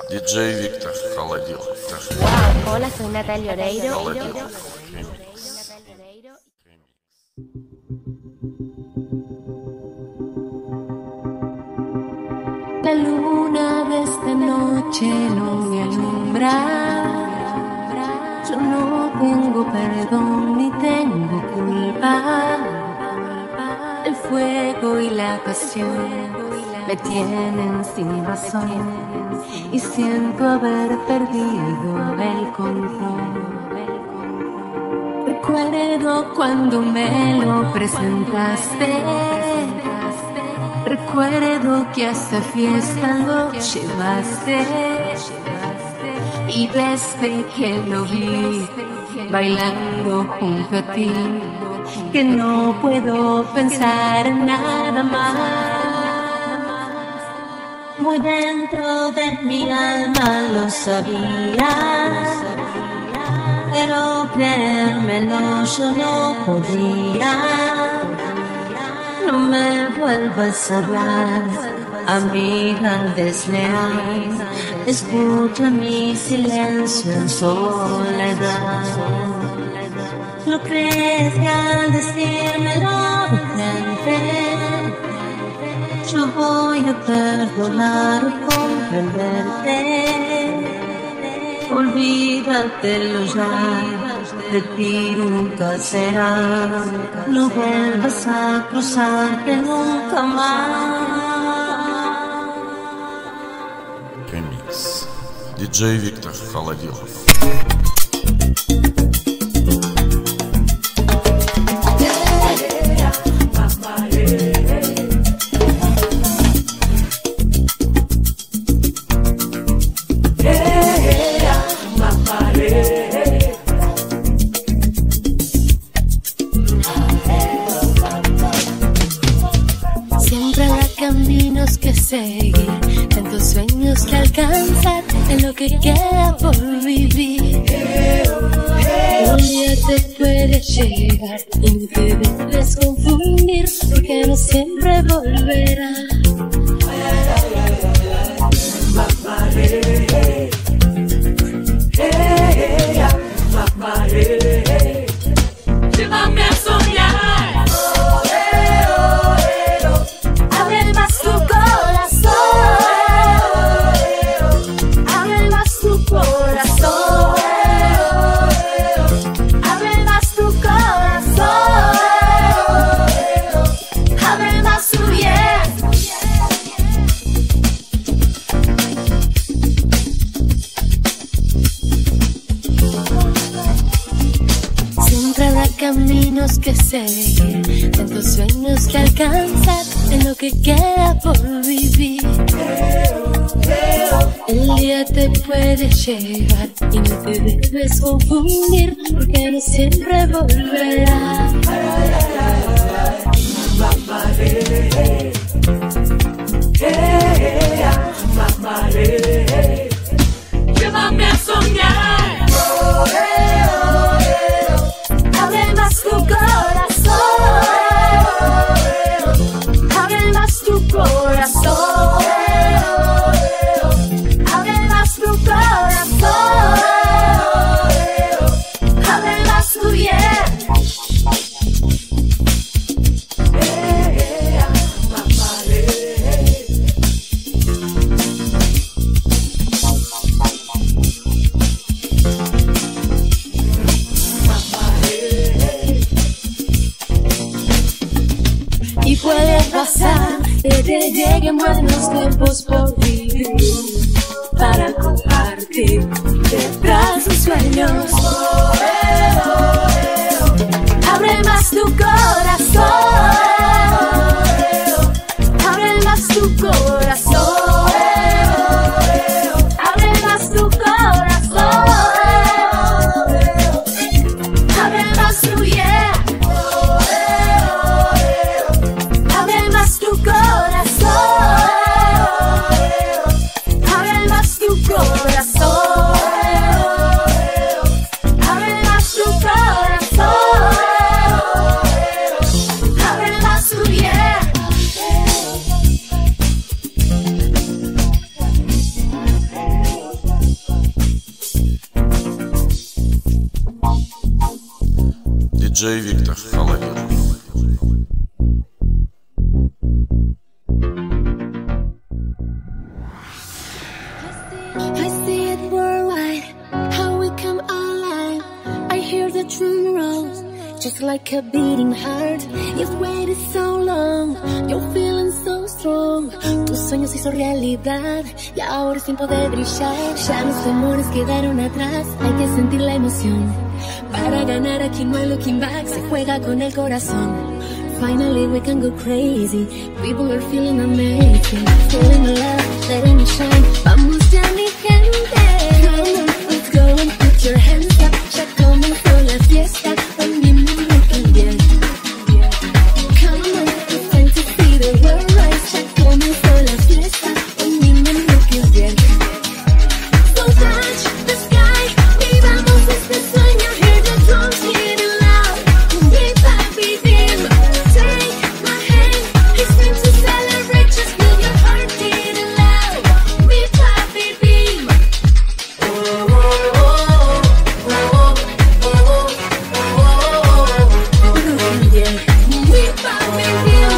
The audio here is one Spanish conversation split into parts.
DJ Víctor Холодилов. Hola, soy Natalia Oreiro. Холодилов. La luna de esta noche no me alumbra. Yo no tengo perdón ni tengo culpa. El fuego y la pasión me tienen sin razón y siento haber perdido el control. Recuerdo cuando me lo presentaste. Recuerdo que a esta fiesta lo llevaste y desde que lo vi bailando junto a ti, que no puedo pensar en nada más. Muy dentro de mi alma lo sabía, pero creérmelo yo no podía. No me vuelvas a hablar, amiga desleal. Escucha mi silencio en soledad. ¿No crees que al decírmelo de frente yo voy a perdonar o comprenderte? Olvídatelo ya, de ti nunca será. No vuelvas a cruzarte nunca más. Remix. DJ Víctor Холодилов. Caminos que seguir, tantos sueños que alcanzar, en lo que queda por vivir. Un día te puede llegar y no te debes confundir, porque no siempre volverá. Llévame a soñar. Caminos que seguir, tantos sueños que alcanzar, en lo que queda por vivir. El día te puede llegar y no te debes confundir, porque no siempre volverá. Llévame a soñar. Abre más tu corazón, abre más tu corazón, abre más tu corazón, abre más tu piel. Y puede pasar que te lleguen buenos tiempos por vivir, para compartir detrás de sueños. Abre más tu corazón, abre más tu corazón, abre más tu corazón, abre más tu piel. Abre más tu corazón, abre más tu corazón, abre más. Диджей Виктор Холодилов. I see it worldwide, how we come alive. I hear the drum rolls, just like a beating heart. You've waited so long, you're feeling so strong. Tus sueños se hizo realidad y ahora es tiempo de brillar. Ya los temores quedaron atrás, hay que sentir la emoción. Para ganar aquí no hay looking back, se juega con el corazón. Finally we can go crazy, people are feeling amazing. Feeling alive, letting it shine. Vamos ya mi gente, come on, let's go and put your hands up. Ya comenzó la fiesta, también me looking bien. Come on, it's time to see the world rise. Ya comenzó la fiesta, también me looking bien. So touch the sky, vivamos este sueño. Hear the drums hitting loud, we papi dim. Take my hand, it's time to celebrate. Just feel your heart beating loud, we papi dim. We papi dim.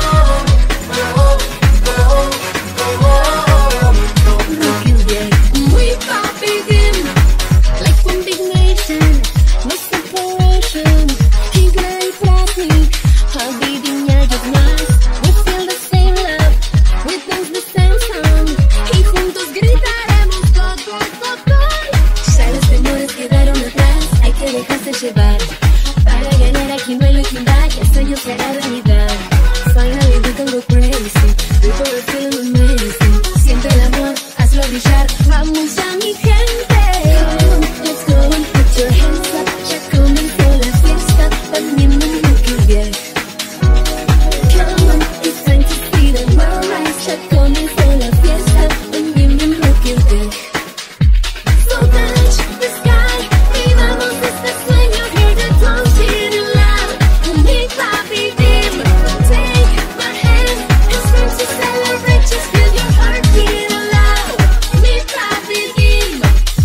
Looking bien, we papi dim. Like one big nation, no separation. Tigre y Plastic, beating ellos más. We feel the same love, we dance the same song. Y juntos gritaremos go, go, go, go. Ya los temores quedaron atrás, hay que dejarse llevar. Para ganar aquí no hay looking back, el sueño será realidad. Finally we can go crazy, people are feeling amazing. Siente el amor, hazlo brillar, vamos ya mi gente. Come on, let's go and put your hands up. Ya comenzó la fiesta, también me looking bien. Come on, it's time to see the world rise. Ya comenzó la fiesta, también me looking bien. So touch the sky, vivamos este sueño. Hear the drums hitting loud, mi papi dim. Take my hand, it's time to celebrate. Just feel your heart beating loud, mi papi dim.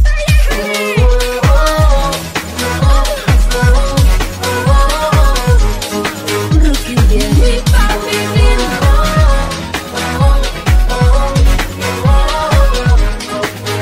Looking bien, mi papi dim.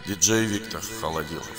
Диджей Виктор Холодилов.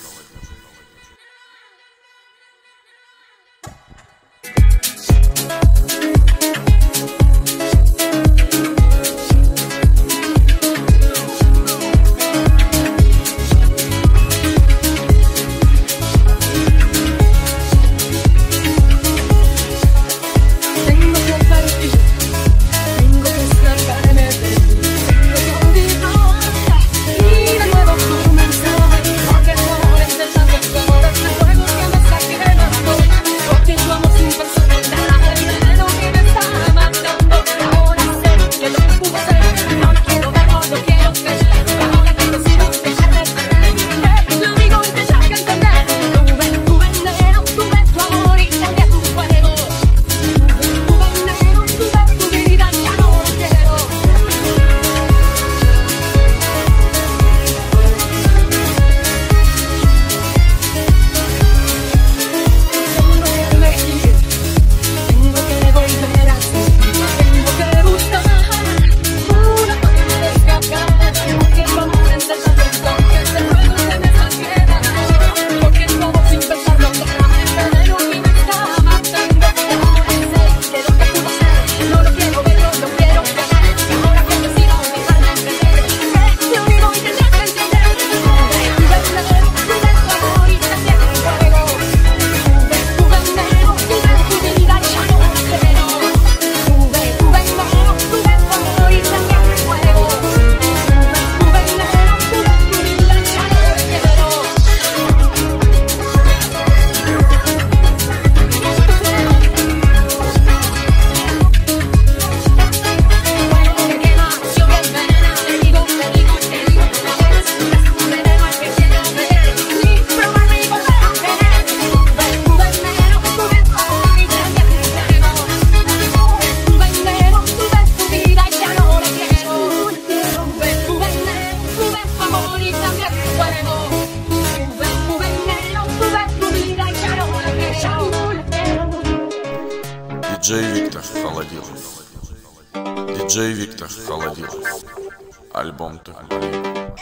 Диджей Виктор Холодилов. Диджей Виктор Холодилов. Альбом «Туполин».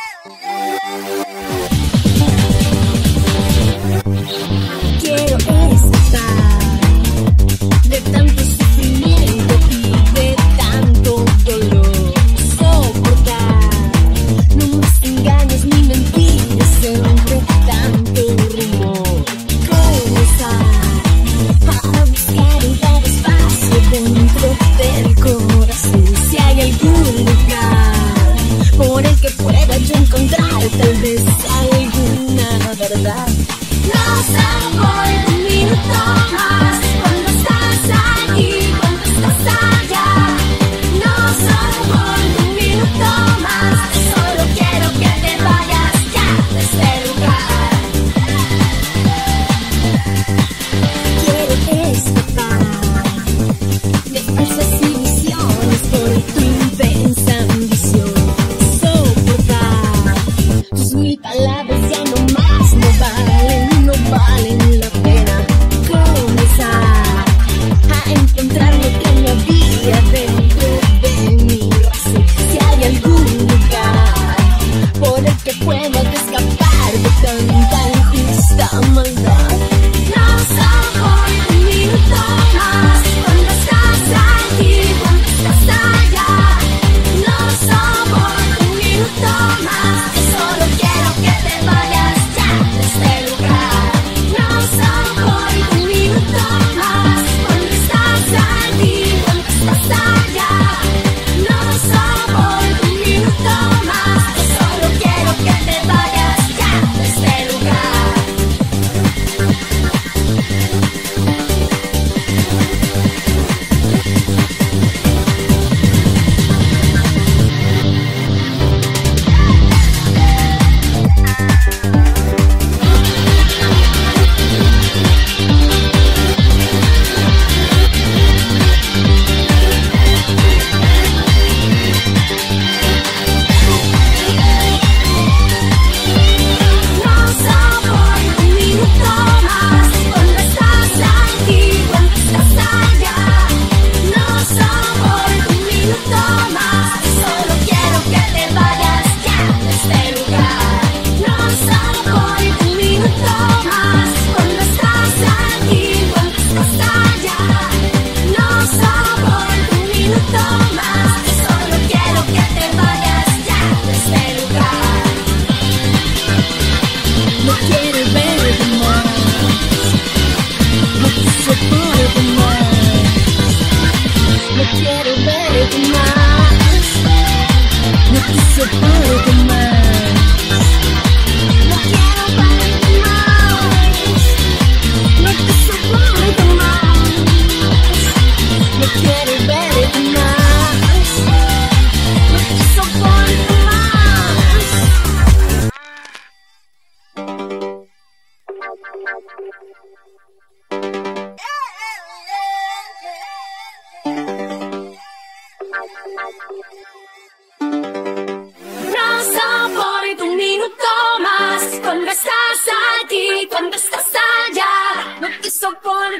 Quiero escapar de tanto sufrimiento y de tanto dolor. Soportar nuevos engaños ni mentiras entre tanto rumor. Comenzar a buscar un gran espacio dentro del corazón. Si hay algún lugar por el que pueda yo encontrar tal vez alguna verdad. No soy un minuto más cuando estás aquí, cuando estás allá. No soy un minuto más, solo quiero que te vayas ya de este lugar. Quiero escapar de falsas ilusiones por tu intensa ambición. Soportar tus mil palabras ya no más no valen la pena. Comenzar a encontrar lo que no había dentro de mi razón. Si hay algún lugar por el que puedo escapar de tanta injusta maldad. No soy un minuto más cuando estás aquí, cuando estás allá. No soy un minuto más, solo quiero que te vayas.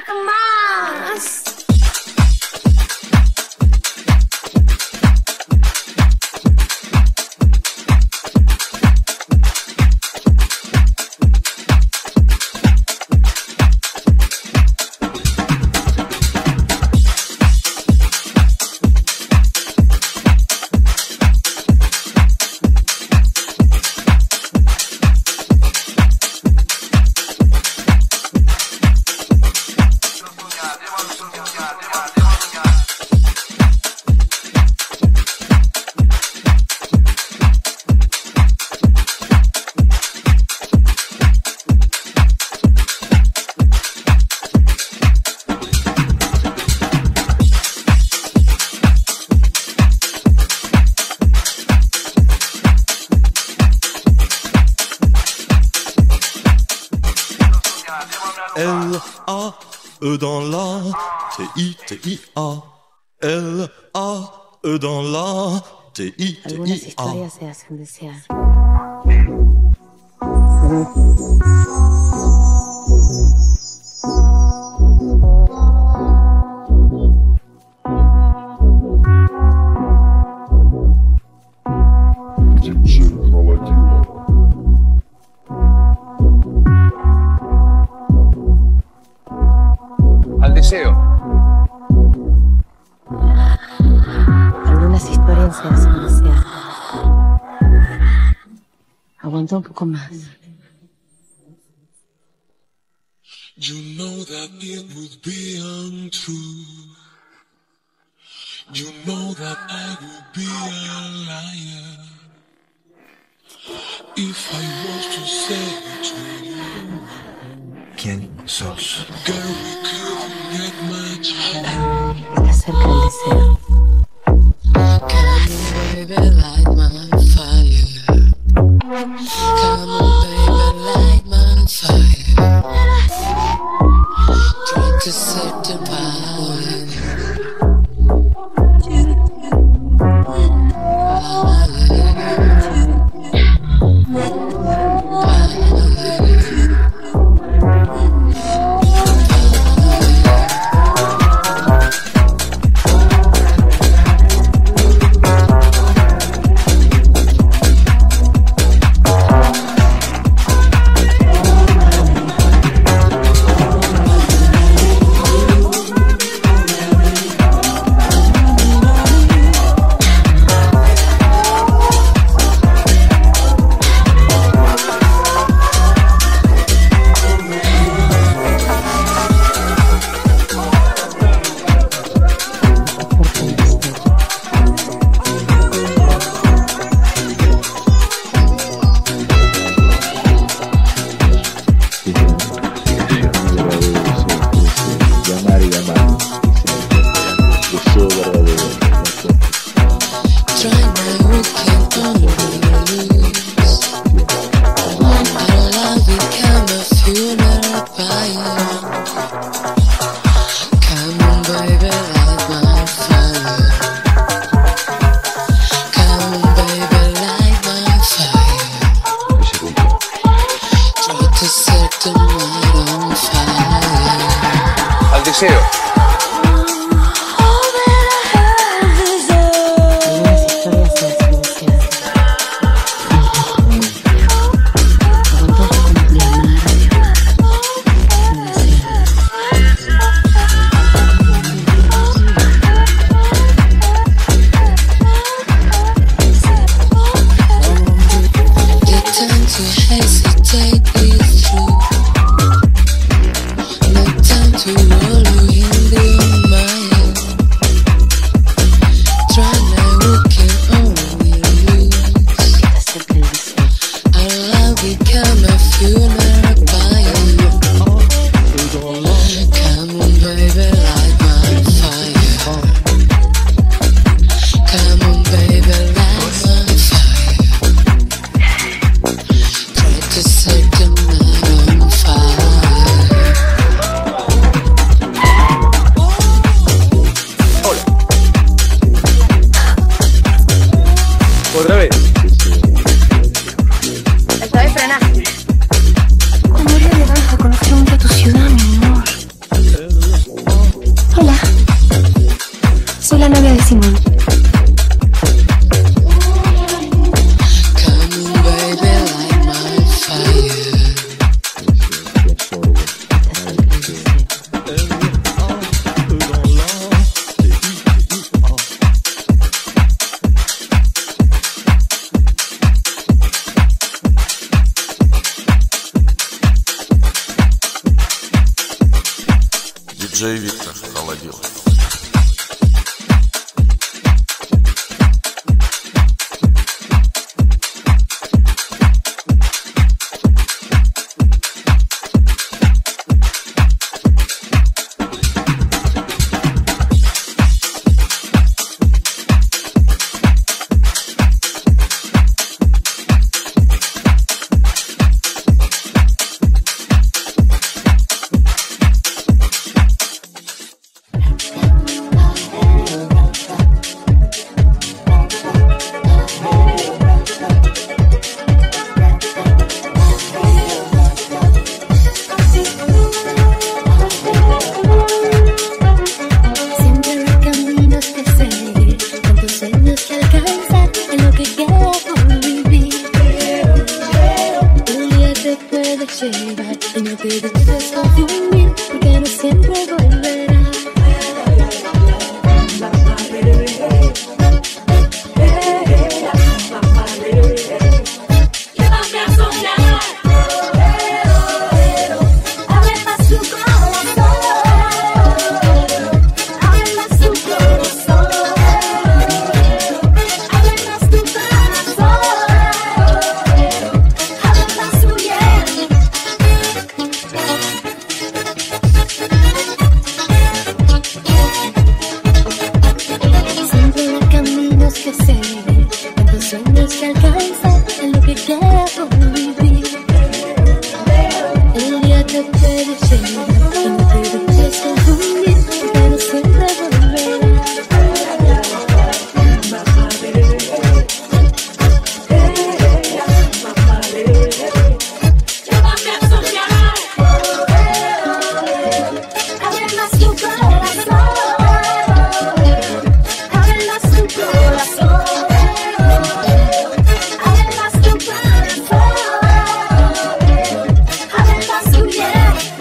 más. L-A-E dans la T-I-T-I-A. L-A-E dans la T-I-T-I-A. Algunas historias se hacen desear. Al deseo. Algunas historias se hacen desear. Aguanta un poco más. You know that it would be untrue. You know that I would be a liar if I was to say it to you. ¿Quién sos? Girl, we couldn't get much higher. Está cerca el deseo. Come on, baby, light my fire. Come on, baby, light my fire. Try to set the power. Al deseo. Otra vez. Esta vez frenaste. ¿Cómo le levantas a conocer mucho tu ciudad, mi amor? Диджей Виктор Холодилов. Y no te dejes confundir, porque no siempre volverá. Llévame a soñar, abre más tu corazón, abre más tu corazón, abre más tu corazón, abre más tu piel. Siempre hay caminos que seguir, tantos sueños que alcanzar, en lo que queda por vivir. El día te puede llegar y no te dejes confundir, porque no siempre volverá. Llévame a soñar, abre más tu corazón, abre más tu corazón, abre más tu corazón, abre más tu piel.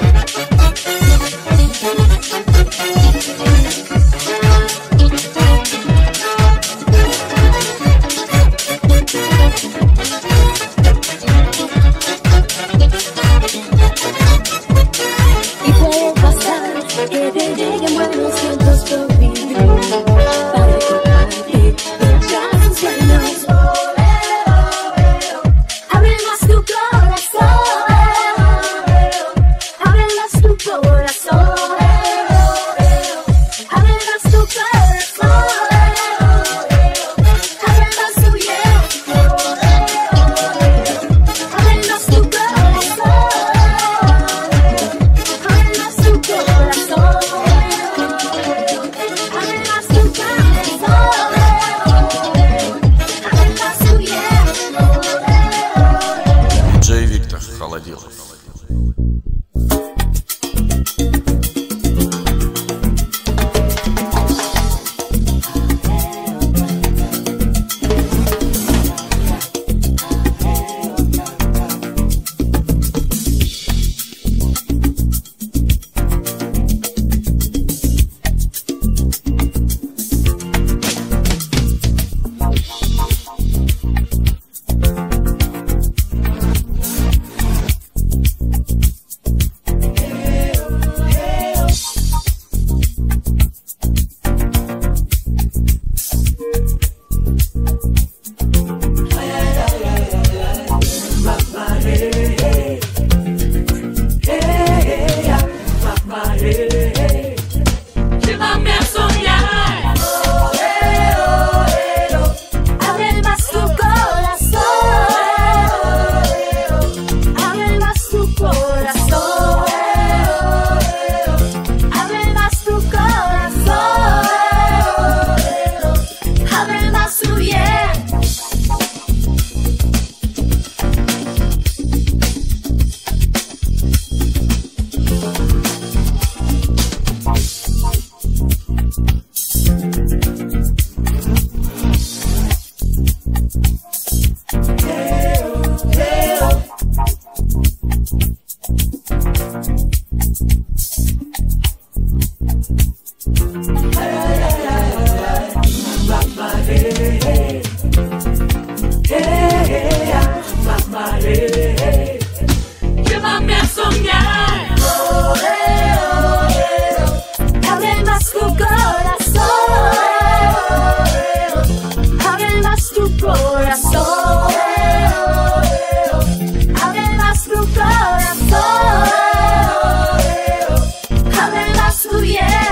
Y puede pasar que te lleguen buenos tiempos por vivir, para compartir ya tus sueños. Abre más tu corazón, abre más tu corazón, abre más tu corazón, abre más tu piel. Abre más tu corazón, abre más tu corazón, abre más tu corazón, abre más tu piel. Диджей Виктор Холодилов. tu corazón, abre más tu piel.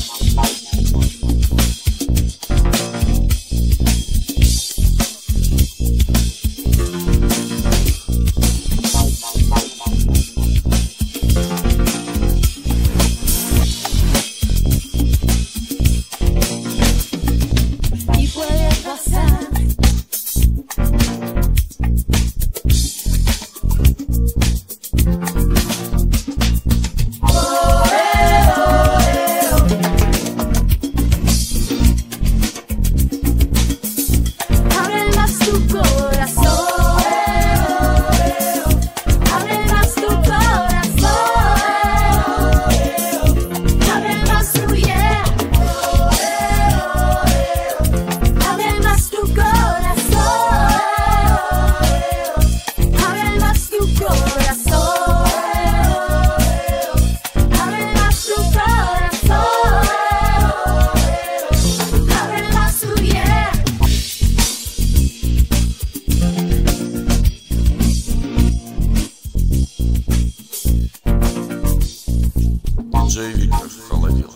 Диджей Виктор Холодилов.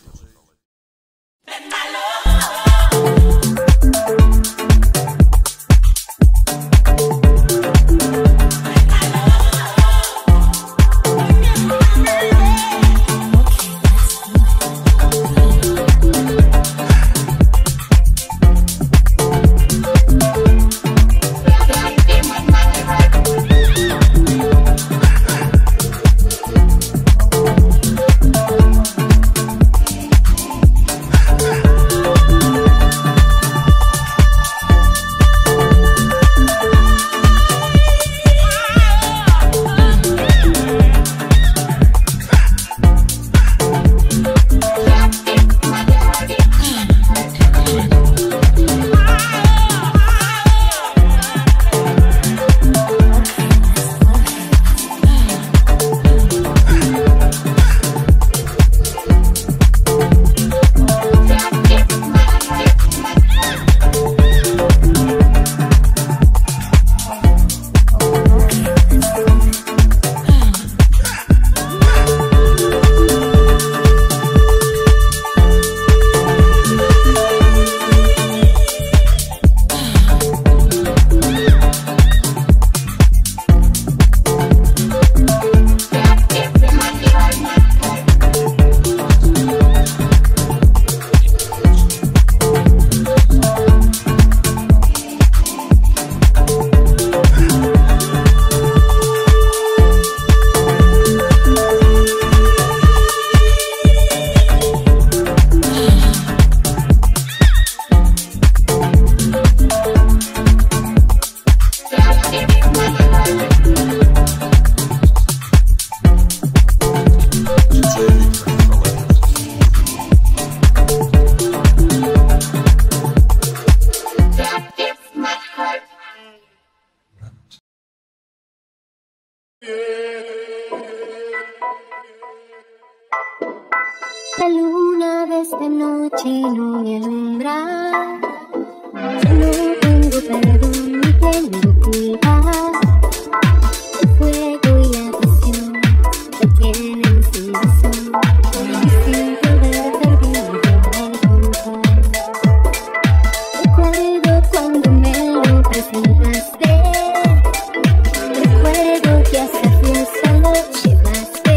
La luna de esta noche no me alumbra. Yo no tengo perdón ni tengo culpas. El fuego y la pasión retienen sin razón. Y sin poder perdido al compás. Recuerdo cuando me lo presentaste. Recuerdo que hacia fiesta lo llevaste.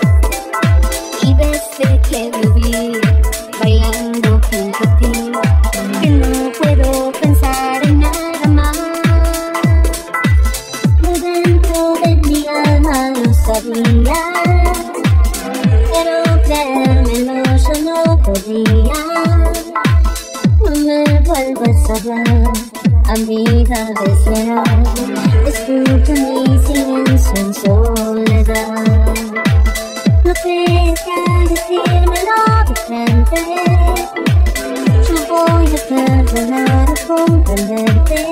Y desde que lo vi bailando junto a ti, que no puedo pensar en nada más. Por dentro de mi alma lo sabía, pero creérmelo yo no podía. No me vuelvas a hablar, amiga desleal. Escucha mi silencio en soledad. No quería decírmelo de frente. Yo voy a perdonar o comprenderte.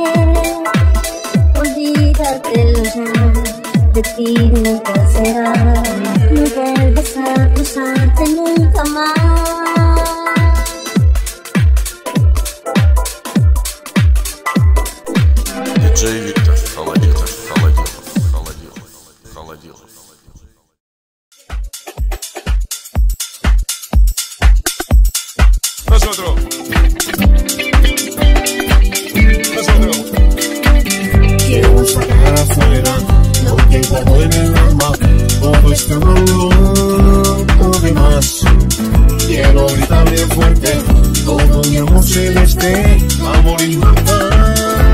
Olvídatelo ya, de ti nunca será. No vuelvas a cruzarte nunca más. Диджей Виктор Холодилов. Холодилов. Nosotros. Quiero sacar afuera lo que guardo en el alma, todo este dolor o demás. Quiero gritar bien fuerte todo mi amor celeste, amor inmortal.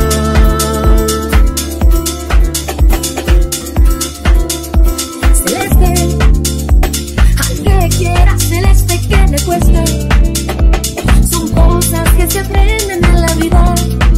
Celeste, aunque quiera celeste que me cueste, son cosas que se aprenden en la vida.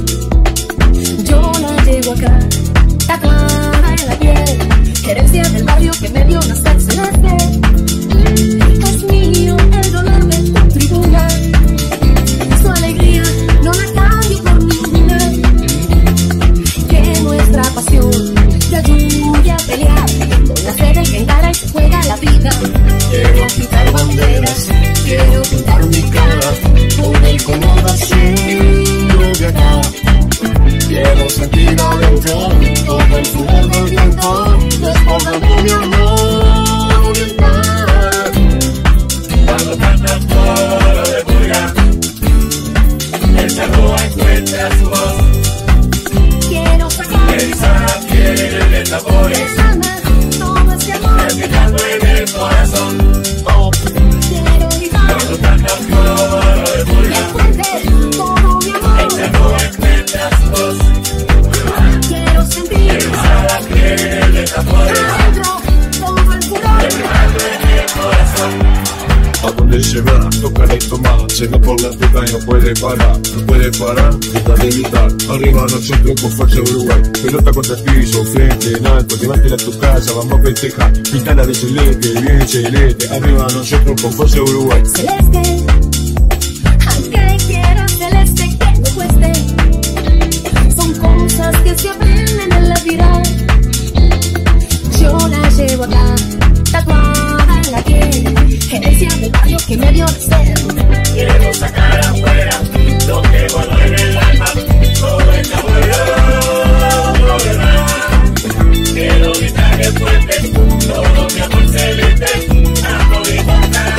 Yo la llevo acá, tatuada en la piel, herencia del barrio que me vio nacer. Celeste, es mío el dolor de tu tribuna, su alegría no la cambio por ninguna. Que nuestra pasión te ayude a pelear con la fe de que encara y se juega la vida. Quiero quitar banderas, quiero pintar mi cara con el color azul de acá. Quiero sentir adentro todo el furor del viento, desbordando mi amor oriental. Cuando cantas coro de bulla, el cerro encuentra su voz. Quiero sacar Esa piel de tambores, del alma todo ese amor. respirando en el corazón. Oh, Quiero gritar cuando cantas coro de bulla, fuerte todo mi amor. el cerro encuentra su voz. Quiero sentir Esa piel de tambores, adentro todo el furor. respirando en el corazón. A donde se va, tocar y tomar, se va por la puta y no puede parar, no puede parar, gritar y gritar. Arriba nosotros con fuerza Uruguay, pelota contra el piso, frente en alto, llévatela a tu casa, vamos a festejar, pintala de celeste, bien celeste. Arriba nosotros con fuerza Uruguay. Celeste, aunque quiera celeste que me cueste, son cosas que se aprenden en la vida. Yo la llevo acá, tatuada en la piel, herencia del barrio que me vio nacer. Quiero sacar afuera lo que guardo en el alma, todo el amor de verdad. Quiero gritar bien fuerte todo mi amor celeste, amor inmortal.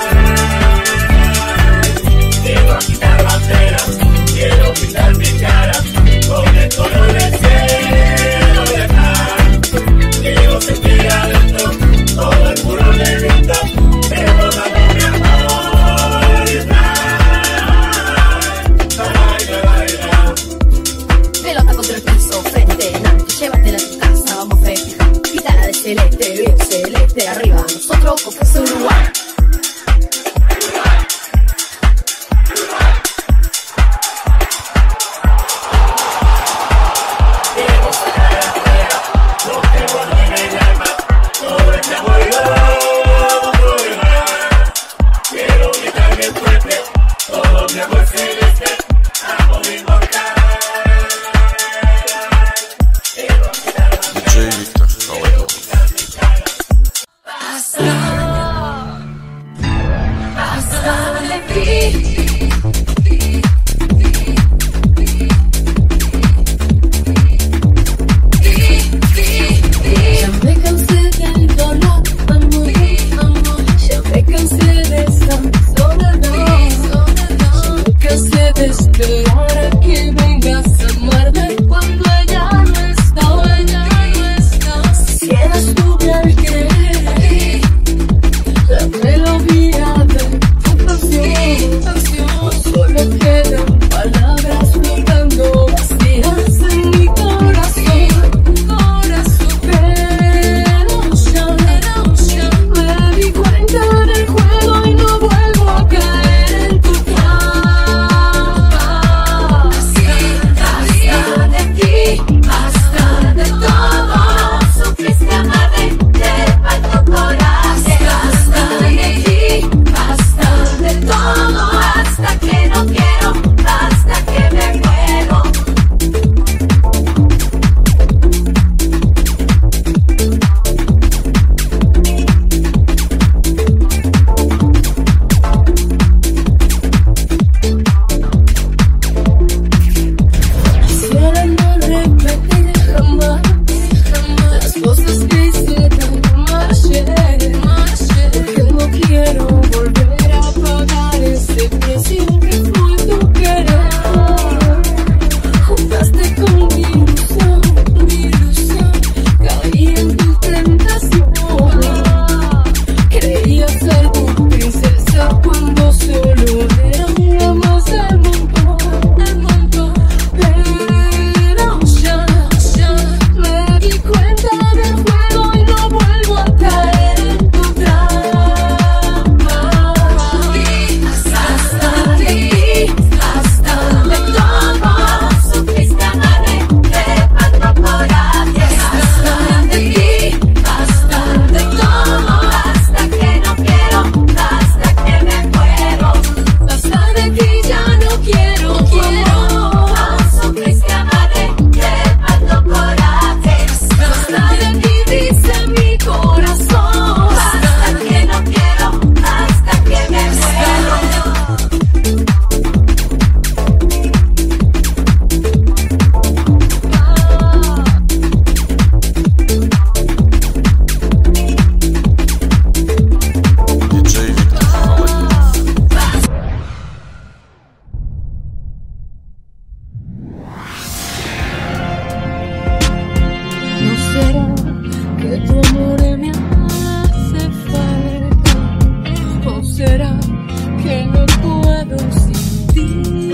Quiero quitar banderas, quiero pintar mi cara con el color del cielo de acá. Quiero sentir adentro todo el furor del viento, desbordando mi amor y baila, baila. Pelota contra el piso, frente en alto, llévatela a tu casa, vamos a festejar. Pítala de celeste, bien celeste, arriba nosotros con fuerza Uruguay. Quiero sacar afuera lo que guardo en el alma, todo este amor de verdad. Quiero gritar bien fuerte todo mi amor celeste, amor inmortal. Quiero quitar DJ Виктор Холодилов. tu amor me hace falta, o será que no puedo sin ti.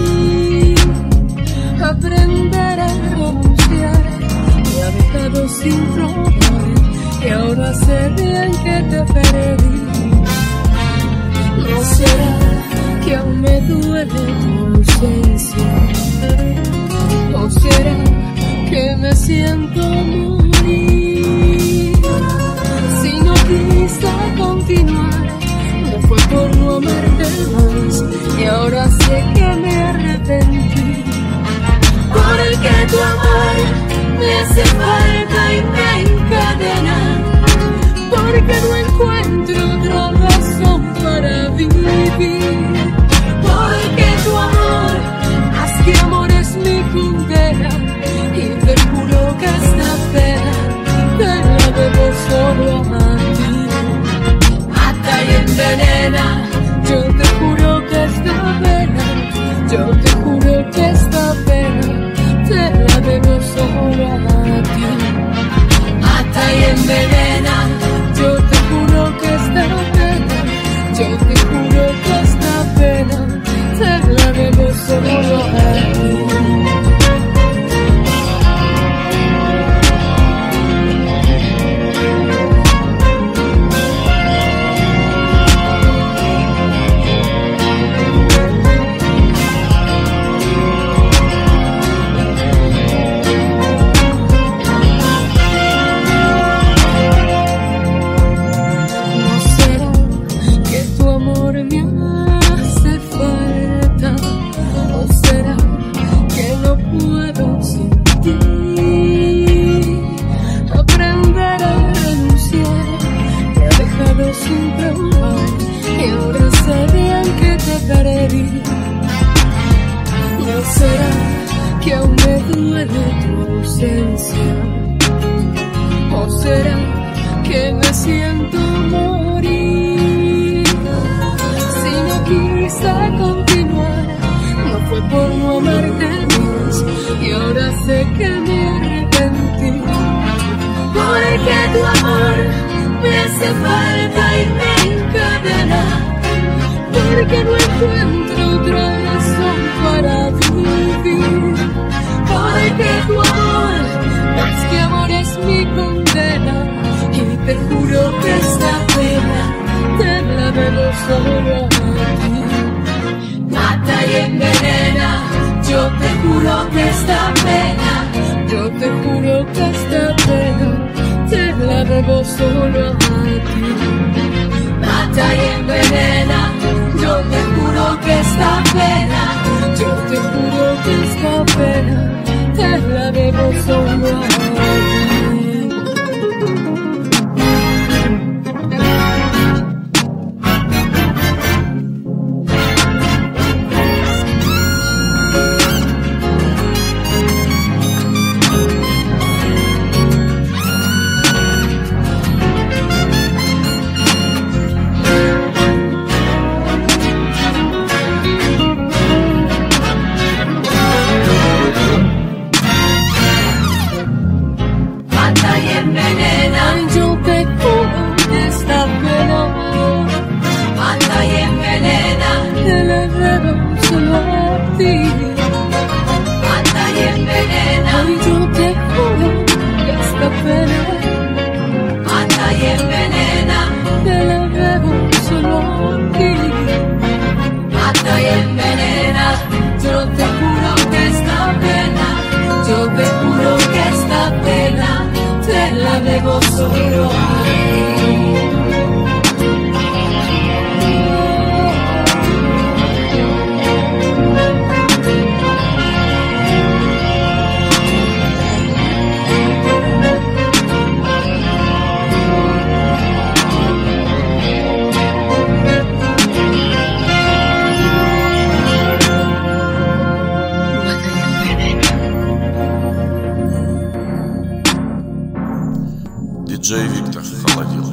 Aprender a renunciar me ha dejado sin probar, y ahora sé bien que te perdí. ¿No será que aún me duele tu ausencia? ¿O será que me siento morir? Si no quise continuar, no fue por no amarte más, y ahora sé que me arrepentí. Porque tu amor me hace falta y me encadena, porque no encuentro otra razón para vivir. Porque tu amor, más que amor, es mi condena, y te juro que esta pena te la debo solo a ti. Mata y envenena, yo te juro que esta pena, yo te juro que esta pena te la debo solo a ti. Mata y envenena, yo te juro que esta pena, yo te juro que esta pena te la debo solo a ti. ¿O será que me siento morir? Si no quise continuar, no fue por no amarte más, y ahora sé que me arrepentí. Porque tu amor me hace falta y me encadena, porque no encuentro otra razón para vivir. Porque tu amor, más que amor, es mi condena, y te juro que esta pena te la debo solo a ti. Mata y envenena, yo te juro que esta pena, yo te juro que esta pena te la debo solo a ti. Mata y envenena, yo te juro que esta pena, yo te juro que esta pena te la debo solo a ti. Диджей Виктор Холодилов.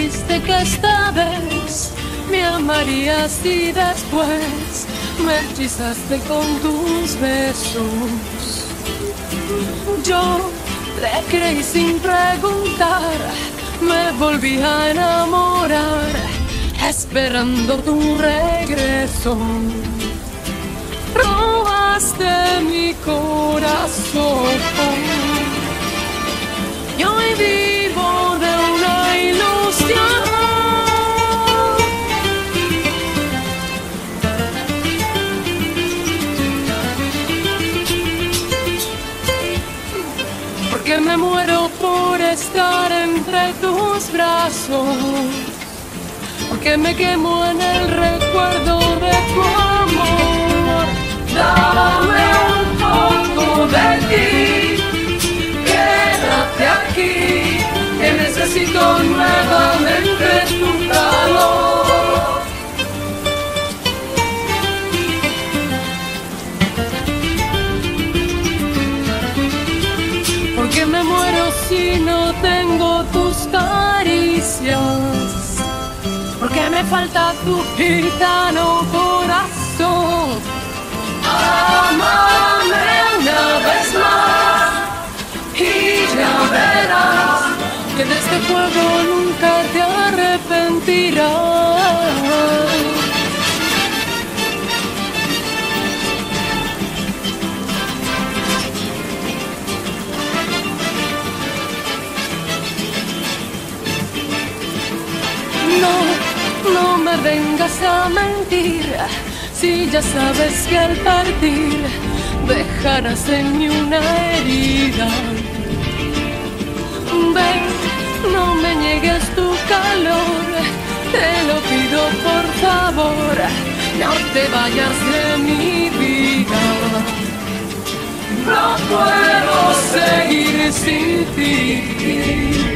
dijiste que esta vez me amarías y después me hechizaste con tus besos. Yo le creí sin preguntar, me volví a enamorar, esperando tu regreso. Robaste mi corazón y hoy vivo de una ilusión. Porque me muero por estar entre tus brazos, porque me quemo en el recuerdo de tu amor. Dame un poco de ti, quédate aquí, que necesito nuevamente tu calor. Porque me muero si no tengo tus caricias, porque me falta tu gitano corazón. Amame una vez más y ya verás que de este juego nunca te arrepentirás. No me vengas a mentir, si ya sabes que al partir dejarás en mí una herida. Ven, no me niegues tu calor, te lo pido por favor, no te vayas de mi vida. No puedo seguir sin ti.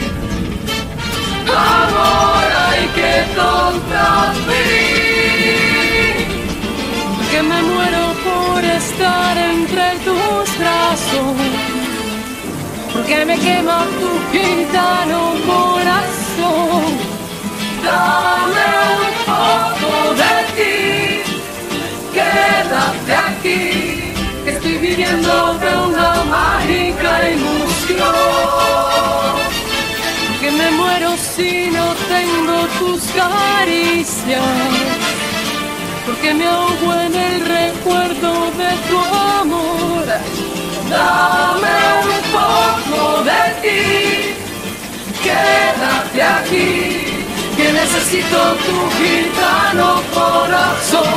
Amor, ay, qué tonta fui, que me muero por estar entre tus brazos, porque me quema tu gitano corazón. Dame un poco de ti, quédate aquí, que estoy viviendo de una mágica ilusión. Que me muero si no tengo tus caricias, porque me ahogo en el recuerdo de tu amor. Dame un poco de ti, quédate aquí, que necesito tu gitano corazón.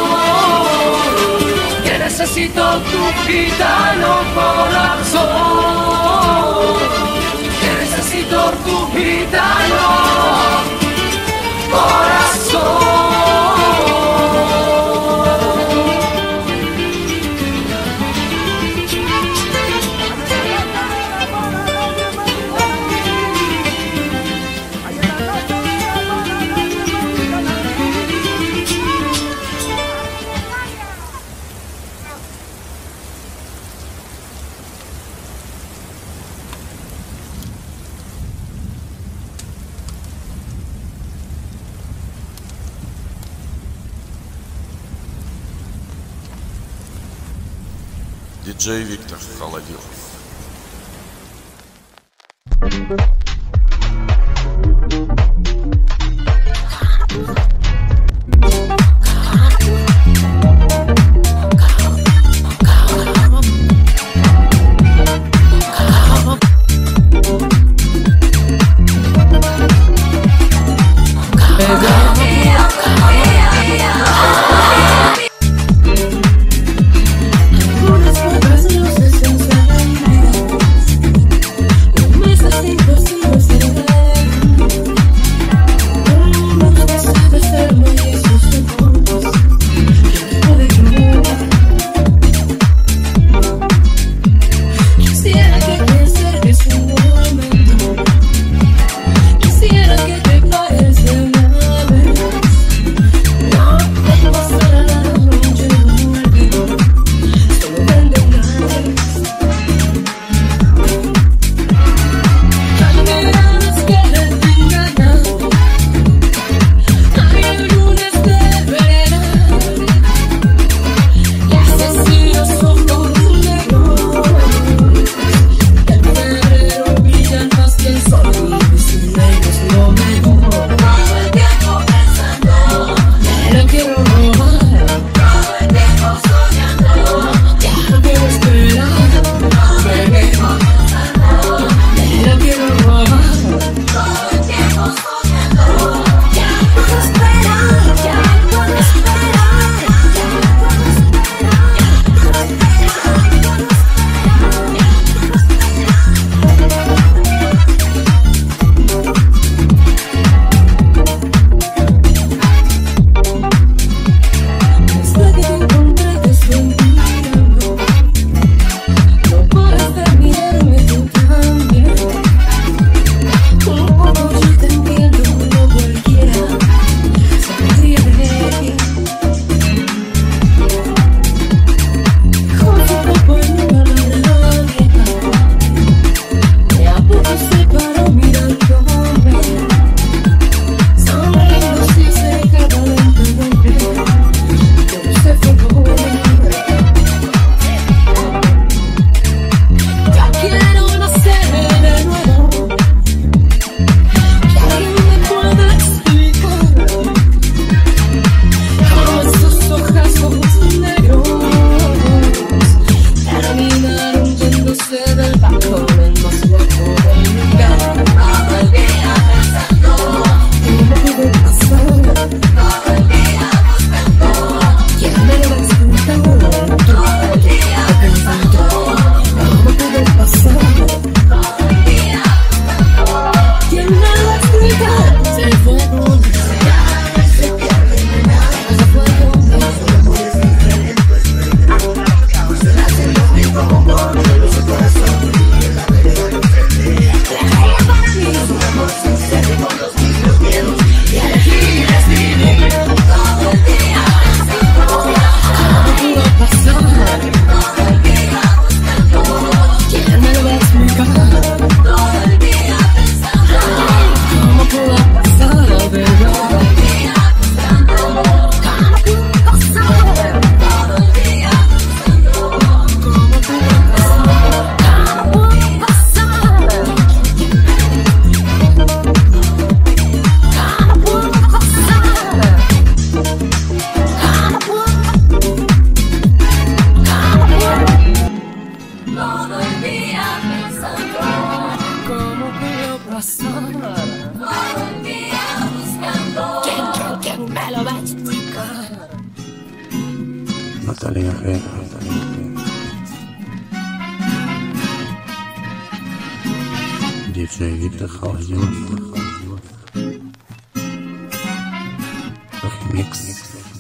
Que necesito tu gitano corazón. Necesito tu gitano corazón. Диджей Виктор Холодилов. Necesito Natalia Herrera. DJ Víctor Caballero. Remix.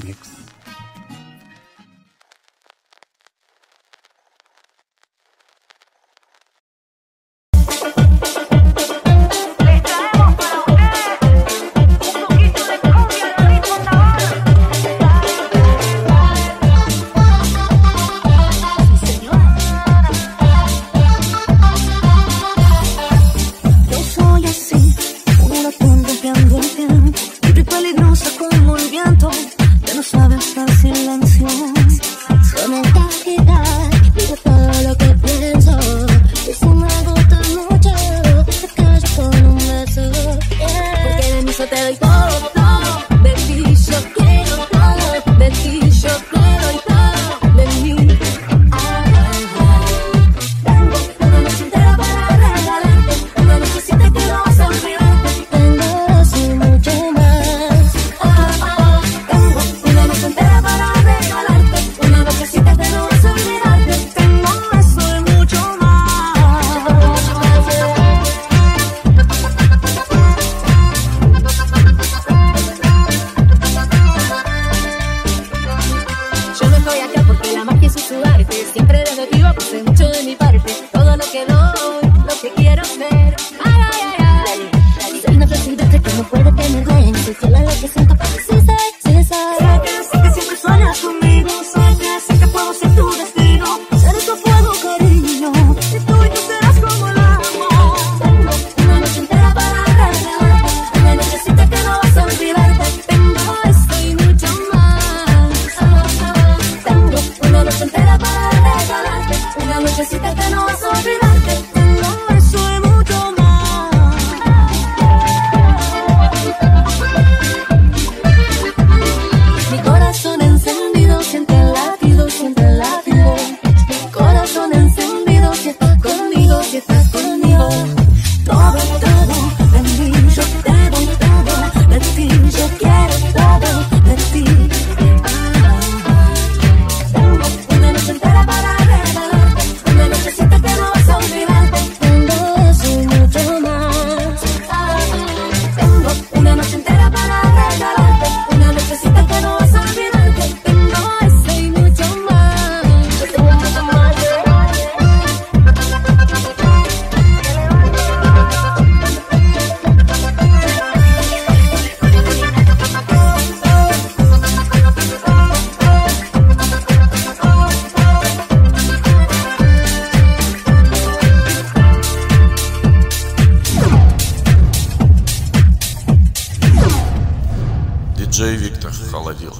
DJ Виктор Холодилов.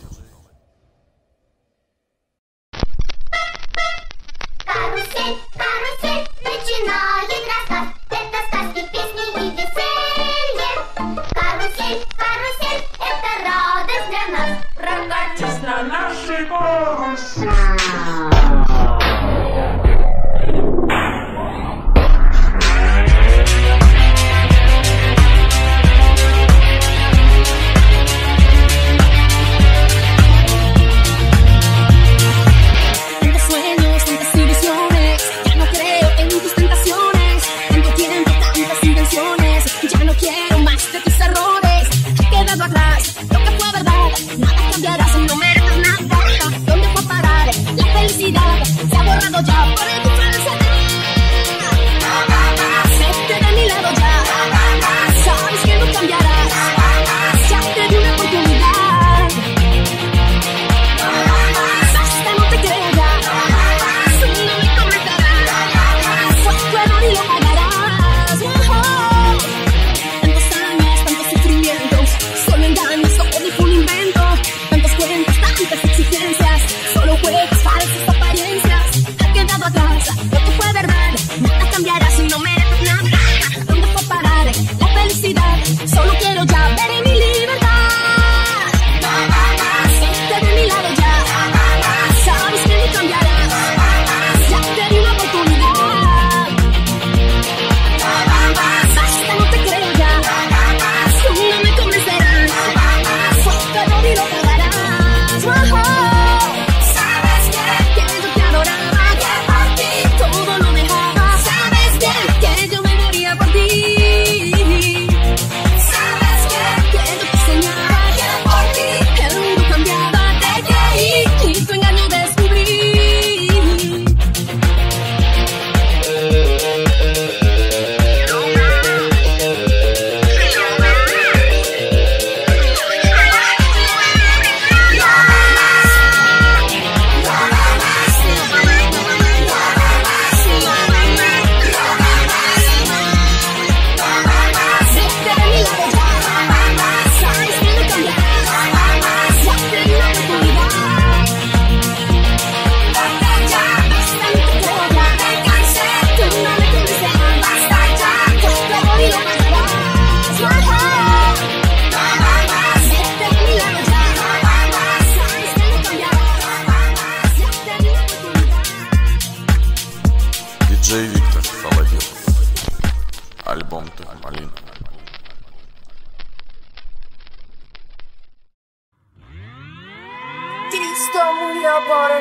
Карусель, карусель, начинает рассказ. Это сказки, песни и веселье. Карусель, карусель, это радость для нас. Прокатись на нашей карусели. Solo juegos, falsas apariencias, ha quedado atrás.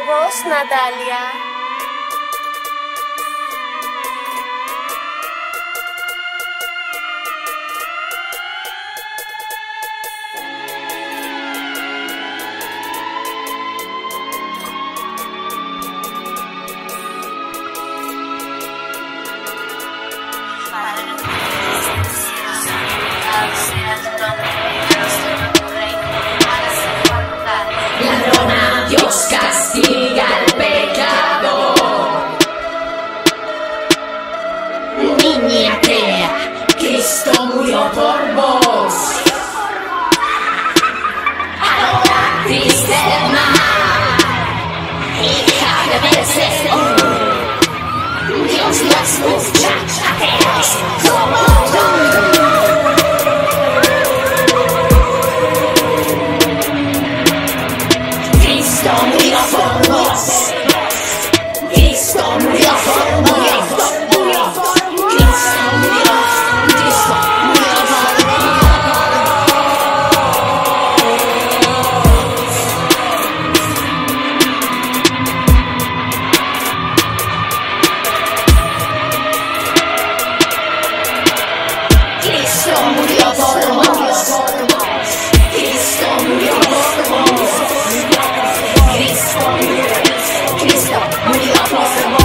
voz, Natalia. Ladrona, Dios castiga al pecador. Niña crea, Cristo murió por vos. Ahora triste el mar, hija de Belcebú. Dios no escucha a ateos como tú. Cristo murió por vos. Cristo murió por vos. Cristo murió por vos. Cristo murió por vos. Cristo murió por vos. Cristo murió por vos. Cristo murió por vos.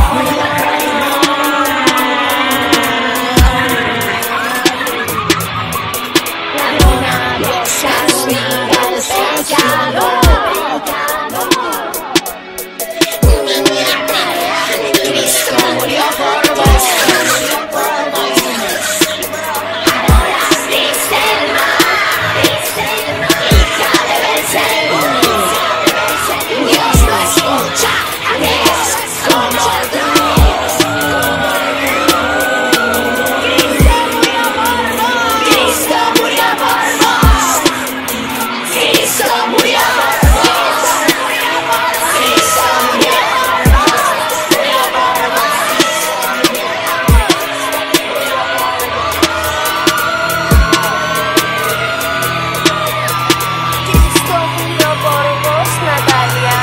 Ladrona, Dios castiga al pecador. Cristo murió por vos. Ahora triste el mar, hija de Belcebú. Dios no escucha a Dios como tú. Cristo murió por vos. Cristo murió por vos. Cristo murió por vos. Cristo murió por vos, Natalia.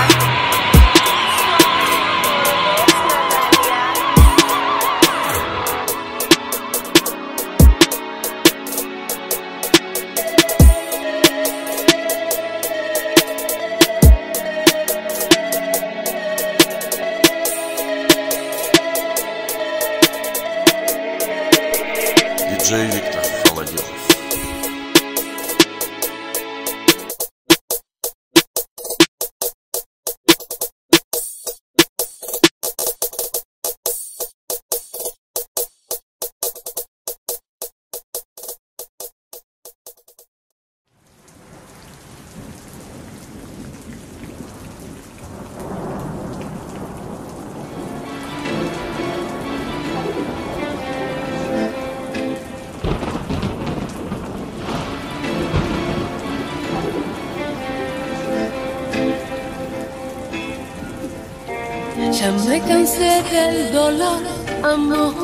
Диджей Виктор Холодилов. Ya me cansé del dolor, amor.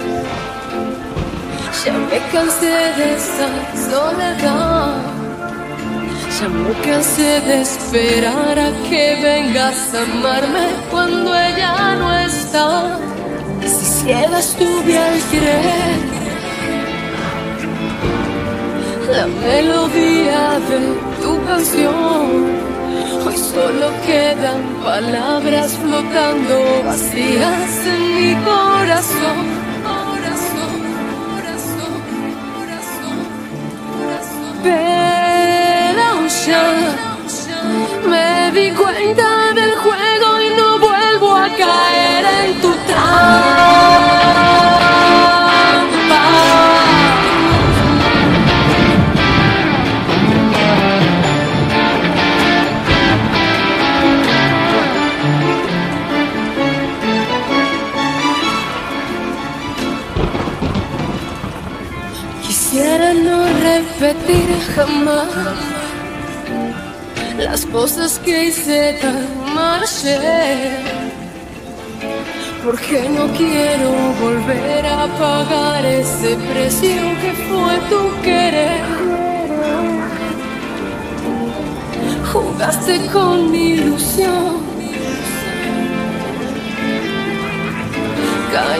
Ya me cansé de esa soledad. Ya me cansé de esperar a que vengas a amarme cuando ella no está. Si ciega estuve al querer la melodía de tu canción. Hoy solo quedan palabras flotando vacías en mi corazón. Pero ya me di cuenta del juego y no vuelvo a caer en tu trampa. Quisiera no repetir jamás las cosas que hice tan mal ayer, porque no quiero volver a pagar ese precio que fue tu querer. Jugaste con mi ilusión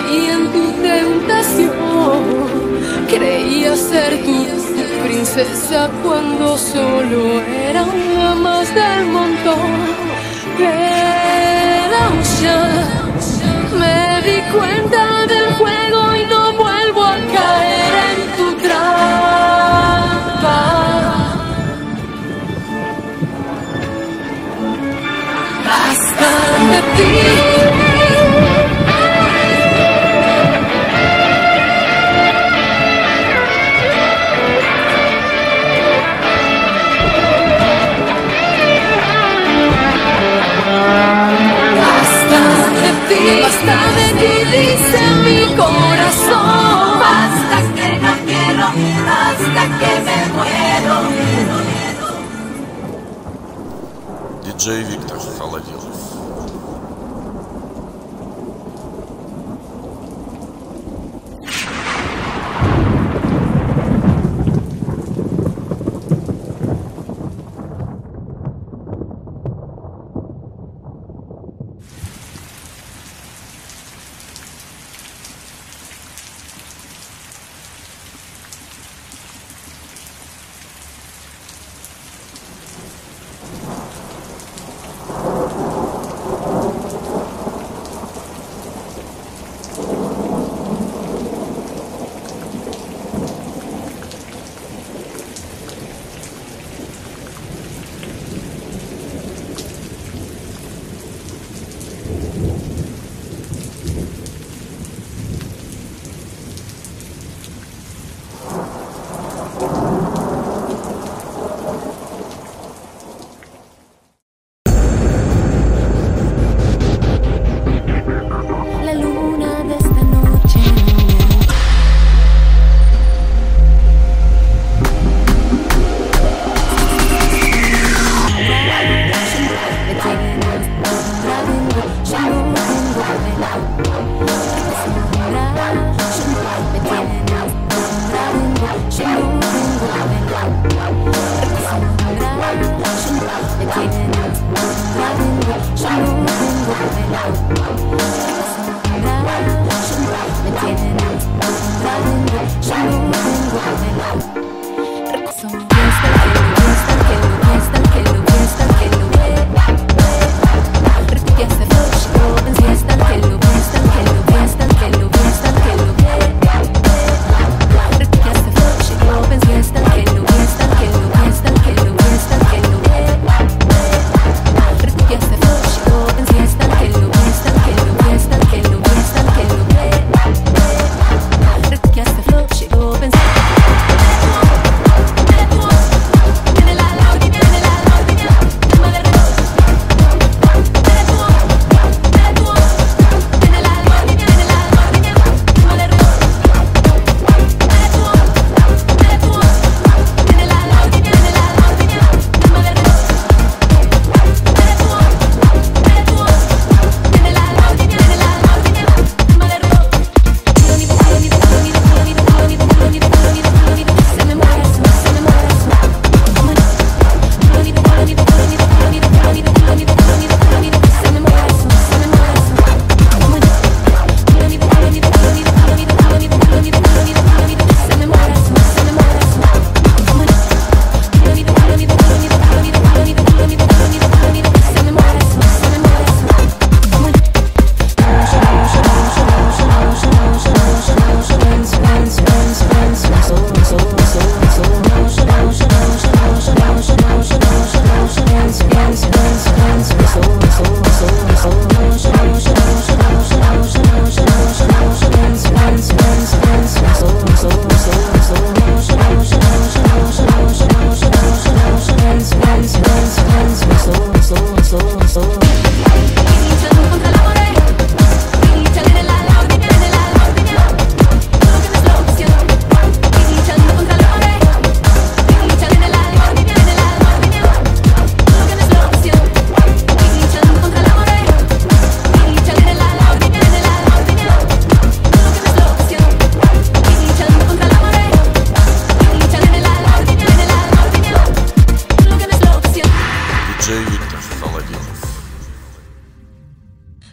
caí en tu tentación. Creía ser tu princesa cuando solo era una más del montón. Pero ya me di cuenta del juego y no vuelvo a caer en tu trampa. Basta de ti. Basta de ti, dice mi corazón. Basta que no quiero, basta que me muero. Диджей Виктор Холодилов. Fiesta, que lo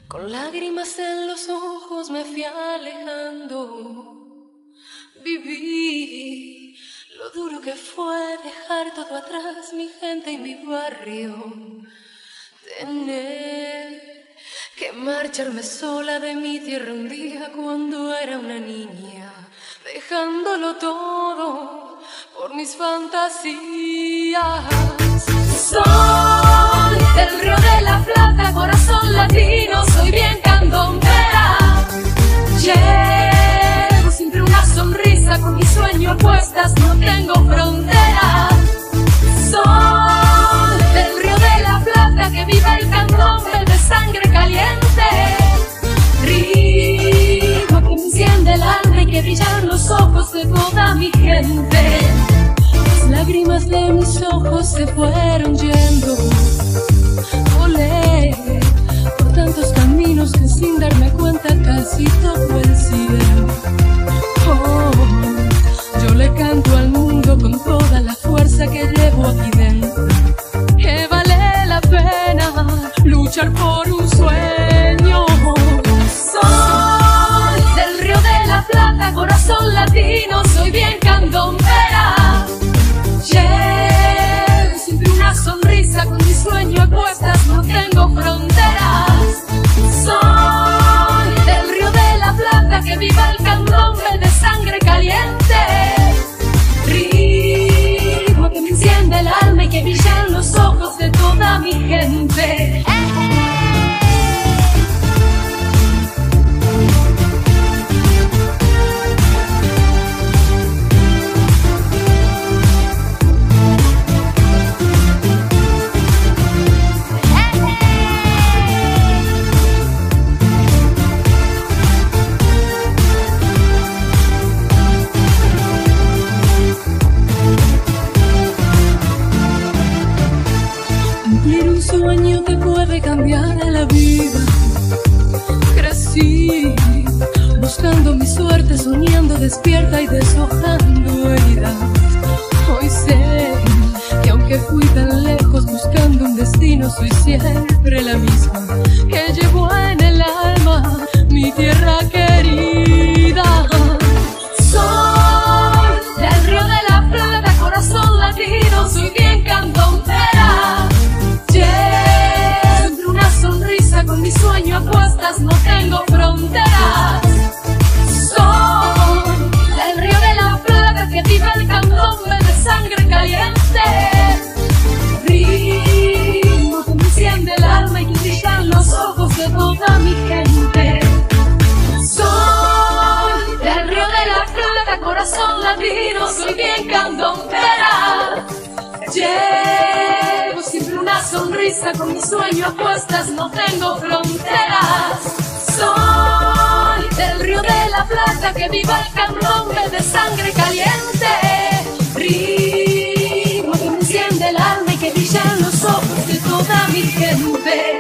Con lágrimas en los ojos me fui alejando. Viví lo duro que fue dejar todo atrás, mi gente y mi barrio. Tener que marcharme sola de mi tierra un día cuando era una niña, dejándolo todo por mis fantasías. Soy del Río de la Plata, corazón latino, soy bien candombera. Llevo siempre una sonrisa, con mi sueño a cuestas, no tengo fronteras. Soy del Río de la Plata, que viva el candombe de sangre caliente. Río que me enciende el alma y que brillan los ojos de toda mi gente. Las lágrimas de mis ojos se fueron yendo. Volé por tantos caminos que sin darme cuenta casi todo el cielo. Oh, yo le canto al mundo con toda la fuerza que llevo aquí dentro, que vale la pena luchar por un sueño. Soy del Río de la Plata, corazón latino, soy bien candombera. Llevo siempre una sonrisa, con mi sueño a cuestas, no tengo fronteras. Soy del Río de la Plata, que viva el candombe de sangre caliente. Río que me enciende el alma y que brillan los ojos de toda mi gente. Sueño que puede cambiar la vida. Crecí buscando mi suerte, soñando despierta y deshojando heridas. Hoy sé que aunque fui tan lejos buscando un destino, soy siempre la misma, que llevo en el alma mi tierra querida. Soy del Río de la Plata, corazón latino, soy bien candombera. Siempre una sonrisa, con mi sueño a cuestas, no tengo fronteras. Soy del Río de la Plata, que viva el candombe de sangre caliente. Río que me enciende el alma y que brillan los ojos de toda mi gente. Soy del Río de la Plata, corazón latino, soy bien candombera. Llevo siempre una sonrisa, con mi sueño a cuestas, no tengo fronteras. Soy del Río de la Plata, que viva el candombe de sangre caliente. Río que me enciende el alma y que brillan los ojos de toda mi gente.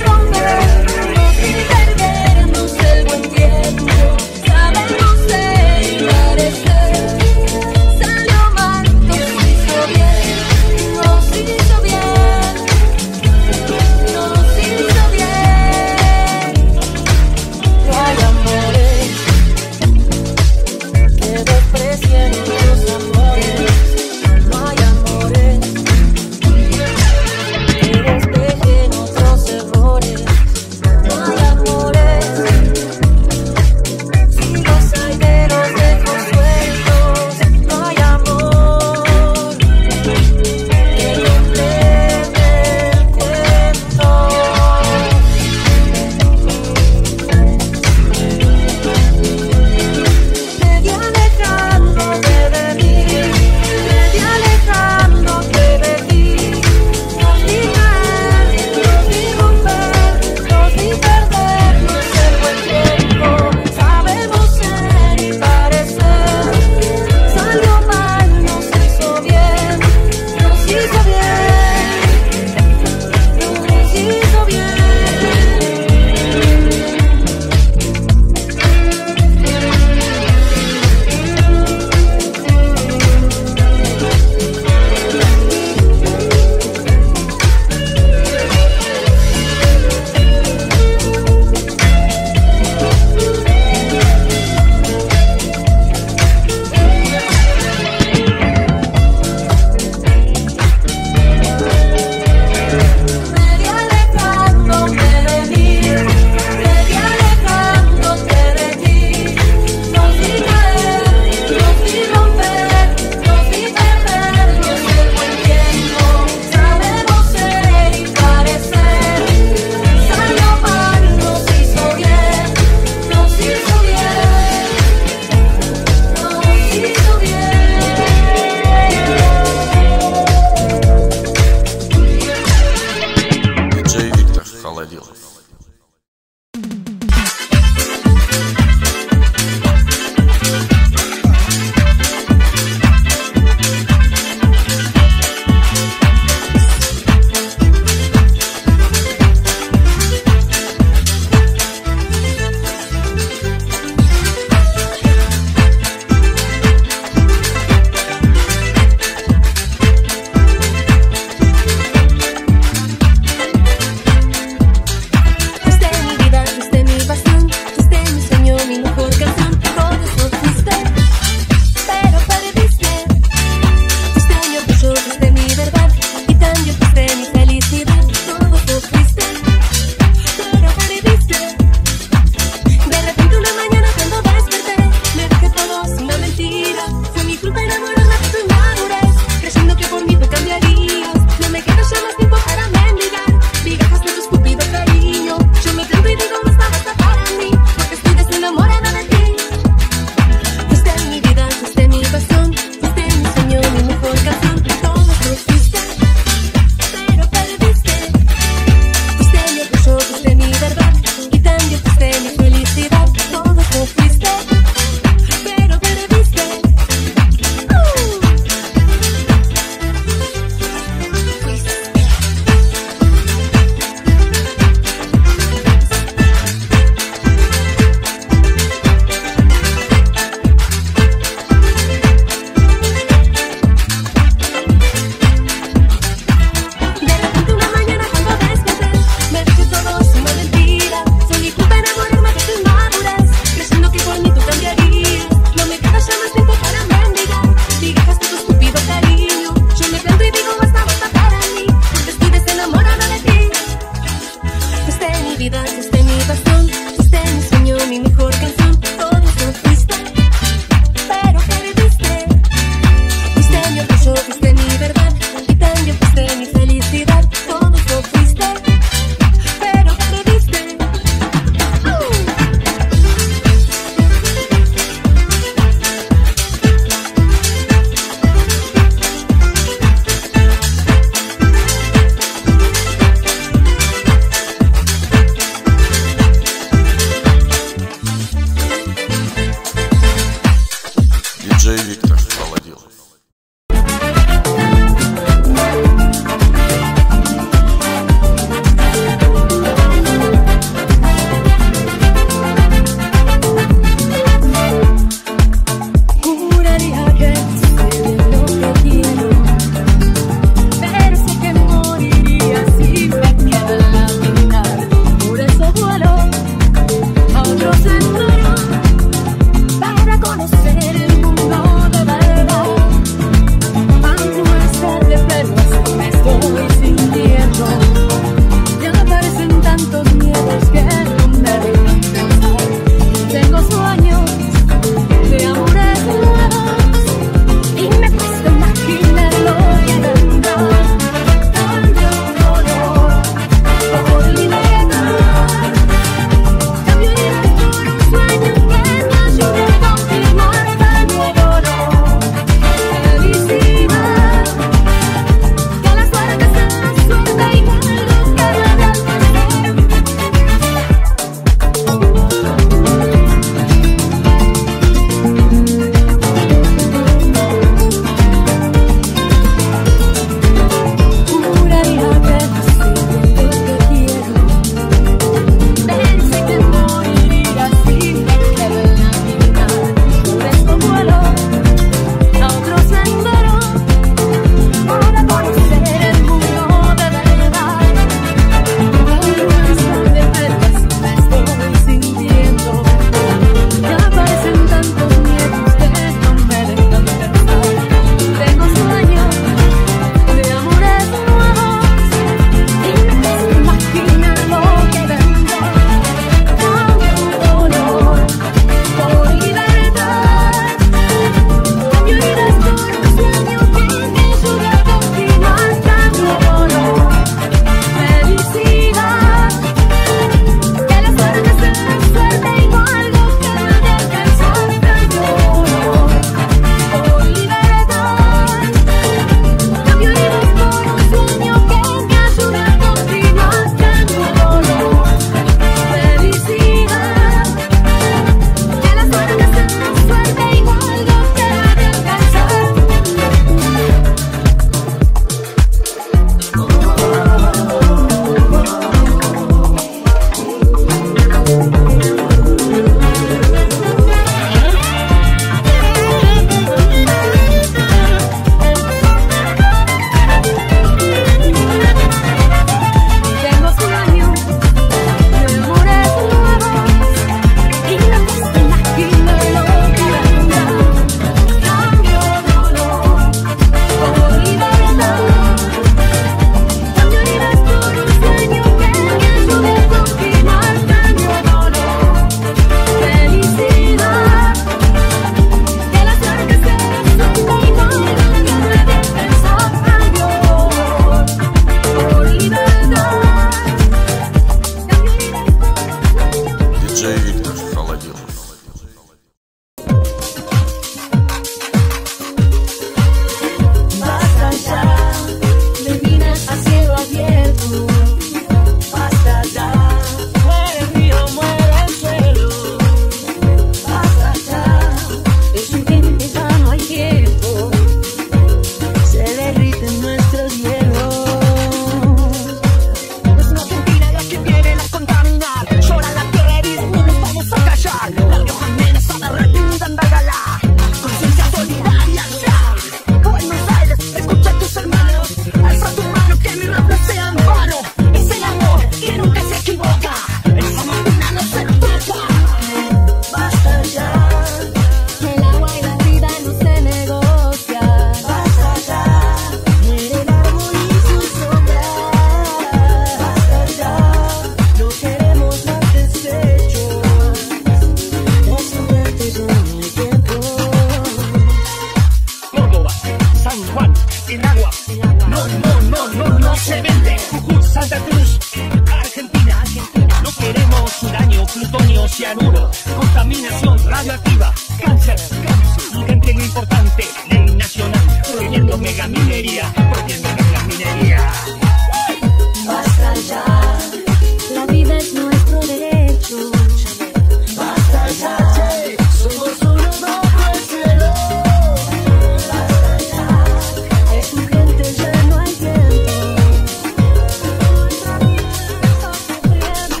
radiación radioactiva, cáncer, gente muy importante, ley nacional, prohibiendo megaminería, prohibiendo megaminería. Basta ya, la vida es nuestro derecho. Basta ya, somos uno bajo el cielo. Basta ya, es urgente, ya no hay tiempo. Nuestra vida está sufriendo.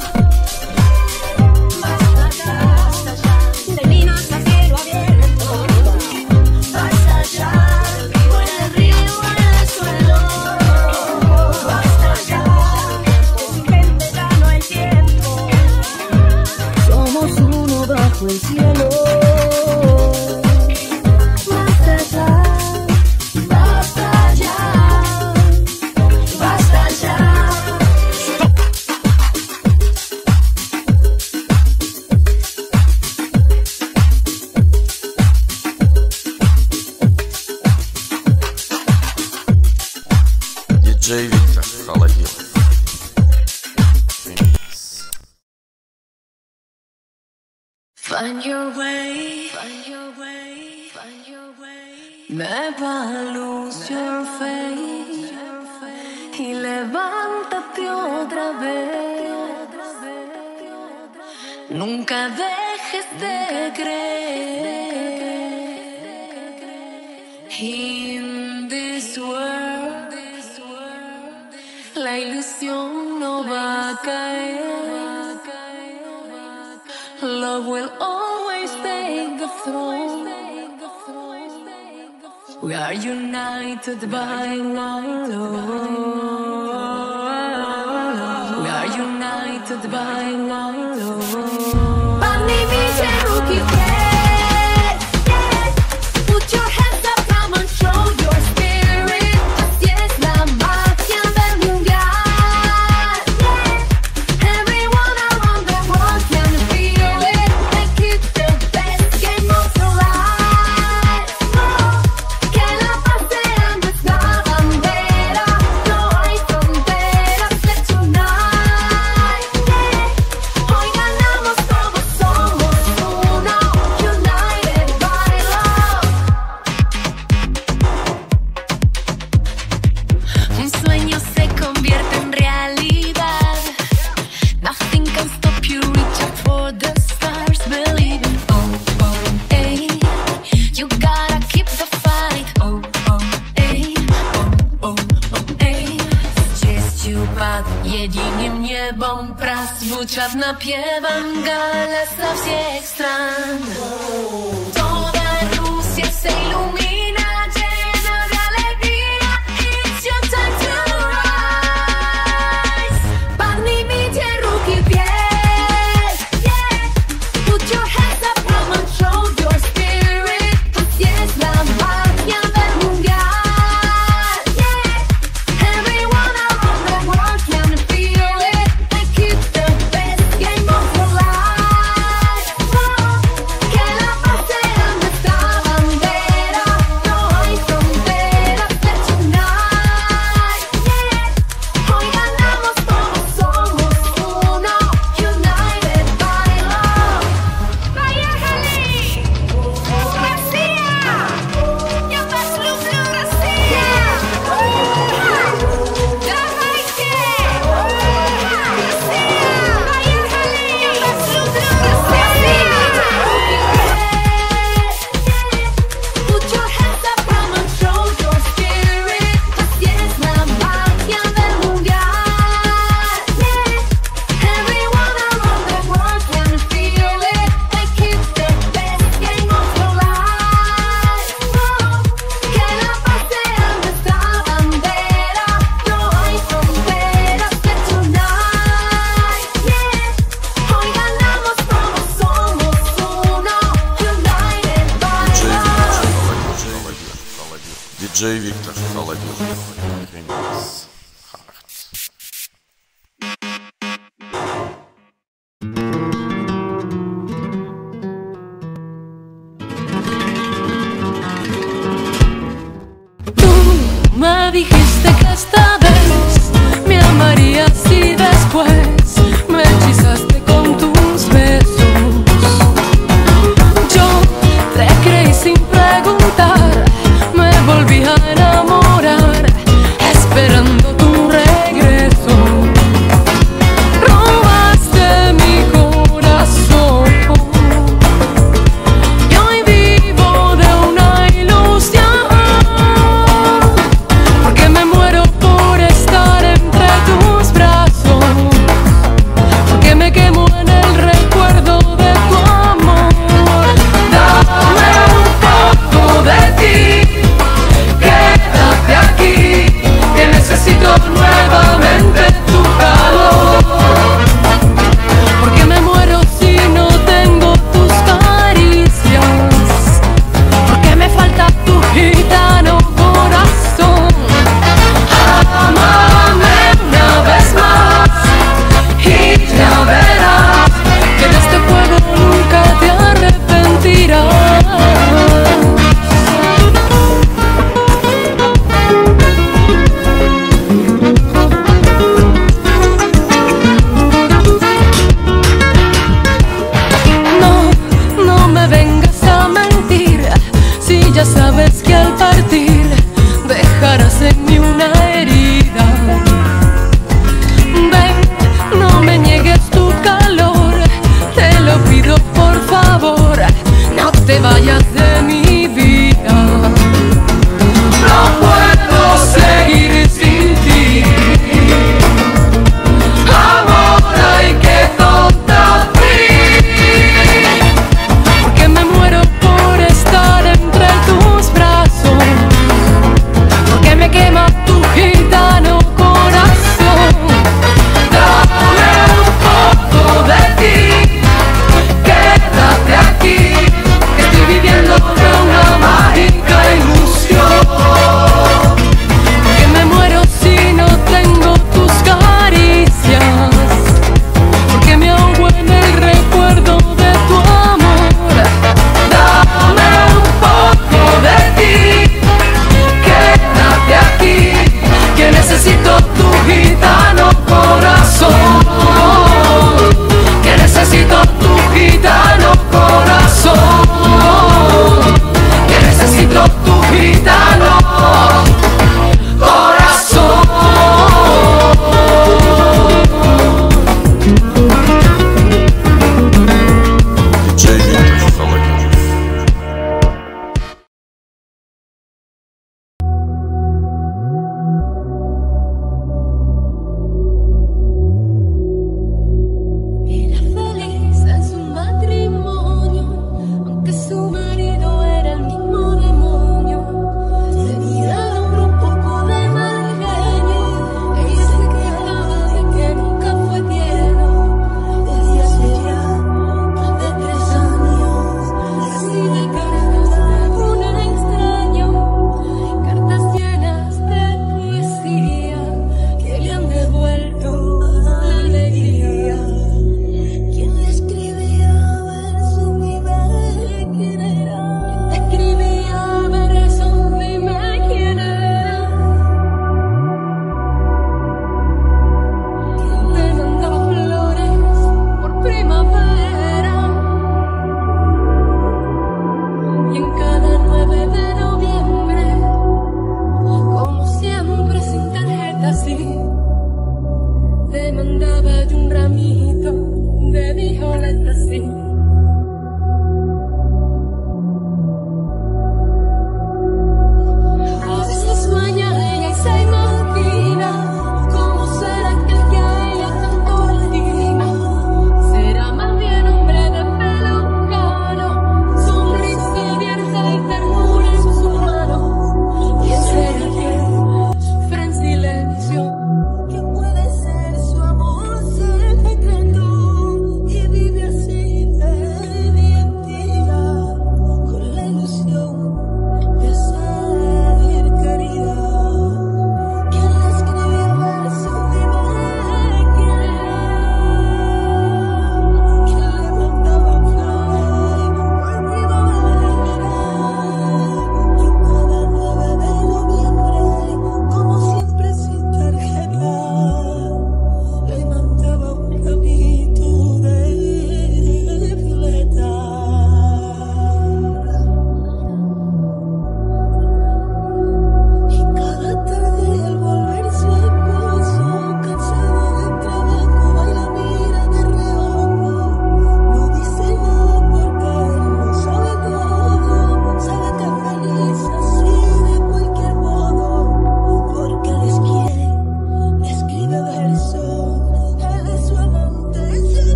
Basta ya, de minas a cielo abierto. Basta ya, vivo en el río, en el suelo. Basta ya, es urgente, ya no hay tiempo. Somos uno bajo el cielo. Basta ya, basta ya, basta ya. Диджей Виктор Холодилов. Ремикс. Find your way, find your way, find your way. Never lose your faith. Y levántate otra vez. Nunca dejes de creer. In this world, la ilusión no va a caer. Love will always take the throne. We are united by one love. We are united by one love. Поднимите руки вверх. Put your hands up, come and show your spirit. Así es la magia del mundial. Everyone around the world can feel it. Make it the best game of your life. Que la paz sea nuestra bandera. No hay fronteras, let's unite. Hoy ganamos todos, somos uno. United by love. Un sueño se convierte en realidad. Nothing can stop you, reach out for the stars, believing. Oh, oh, hey, you gotta keep the fight. Oh, oh, hey, oh, oh, oh, hey. Честью под единым небом прозвучат напевом гала со всех стран. Toda Rusia se ilumina, llena de alegría. It's your time to rise. Поднимите руки вверх. Put your hands up, come and show your spirit. Así es la magia del mundial. Everyone around the world can feel it. Make it the best game of your life. Que la paz sea nuestra bandera. No hay fronteras, let's unite. Hoy ganamos todos, somos uno. United by love. Vaya Jalí, García, я вас люблю, Россия. Давайте, Россия, vaya Jalí, я вас люблю, Россия. Put your hands up, come and show your spirit. Así es la magia del mundial. Everyone around the world can feel it. Make it the best game of your life. Que la paz sea nuestra bandera. No hay fronteras, let's unite. Hoy ganamos todos, somos uno. United by love. Диджей Виктор Холодилов. Ремикс. Хард. Tú me dijiste que esta vez me amarías y después me hechizaste con tus besos.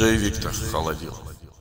Диджей Виктор Холодил.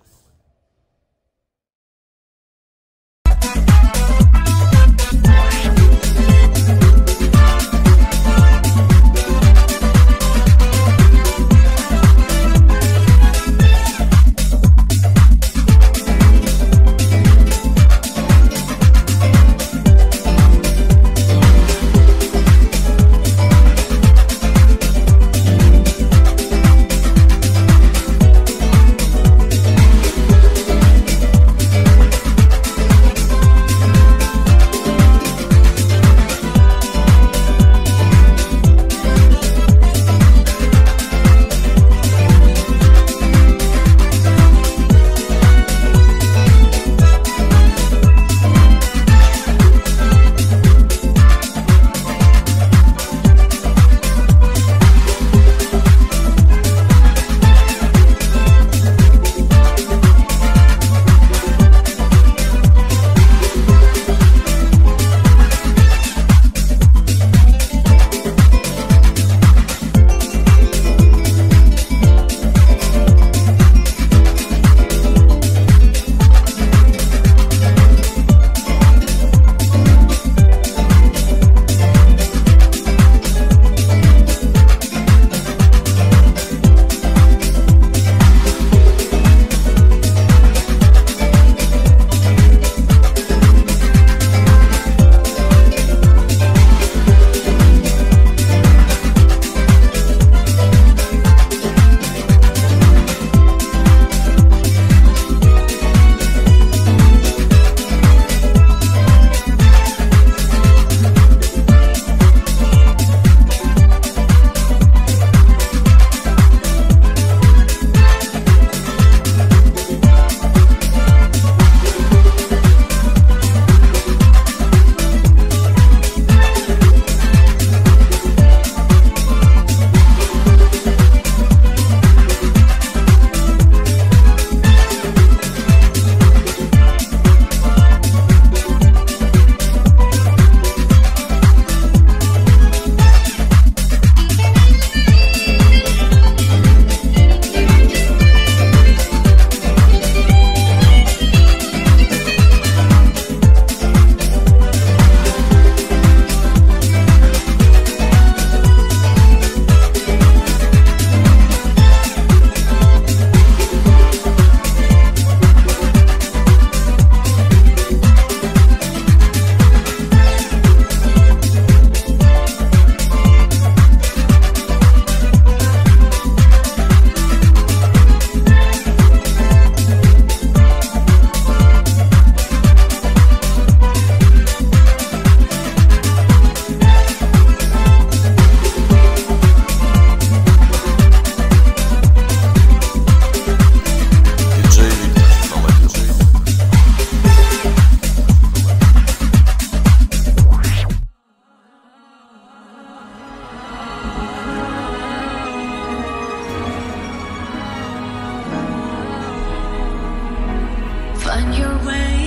Find your way.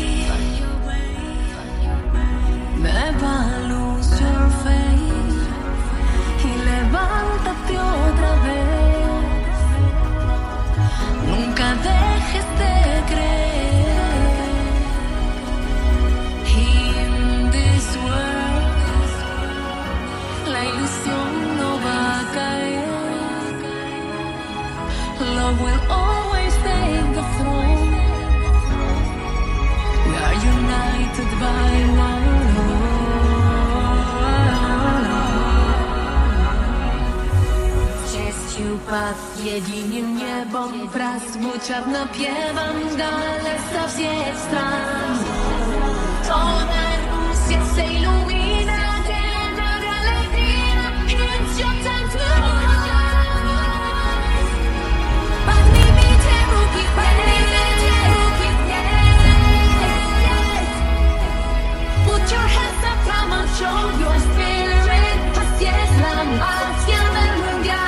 Never lose your faith. Y levántate otra vez. Nunca dejes de creer. In this world, la ilusión no va a caer. Love will always take the throne. We are united by love. Честью под единым небом прозвучат напевом галлы со всех стран. Toda Rusia se ilumina llena de alegría. It's your time to rise. Поднимите руки, поднимите руки, yes. Put your hands up, come on, show your spirit. Así es la magia del mundial.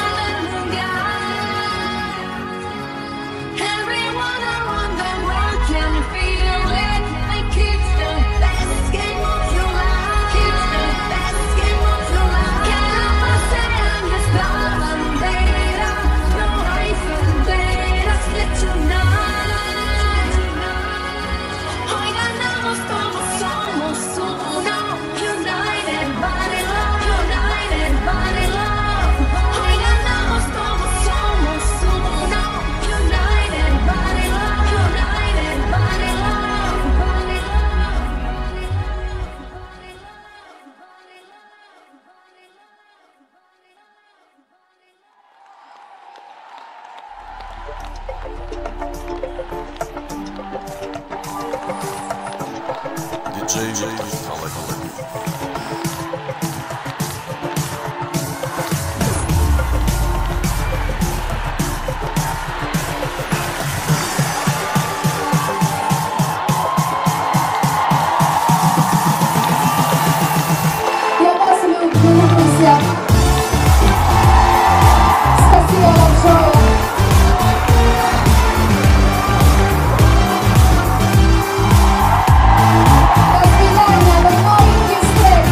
Everyone around the world can feel it. Like it's the best game of your life. Диджей Виктор Холодилов. Я вас люблю, друзья. Спасибо большое. До свидания, до новых встреч.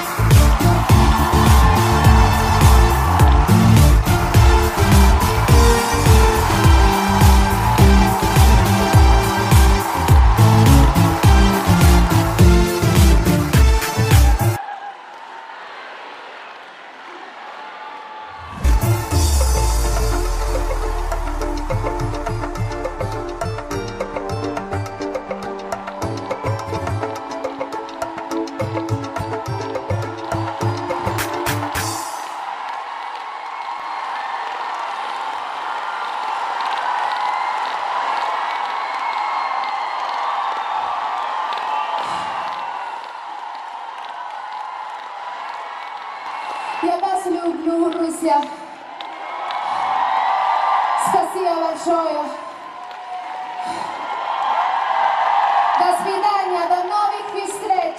Я вас люблю, друзья. Спасибо большое. До свидания, до новых встреч.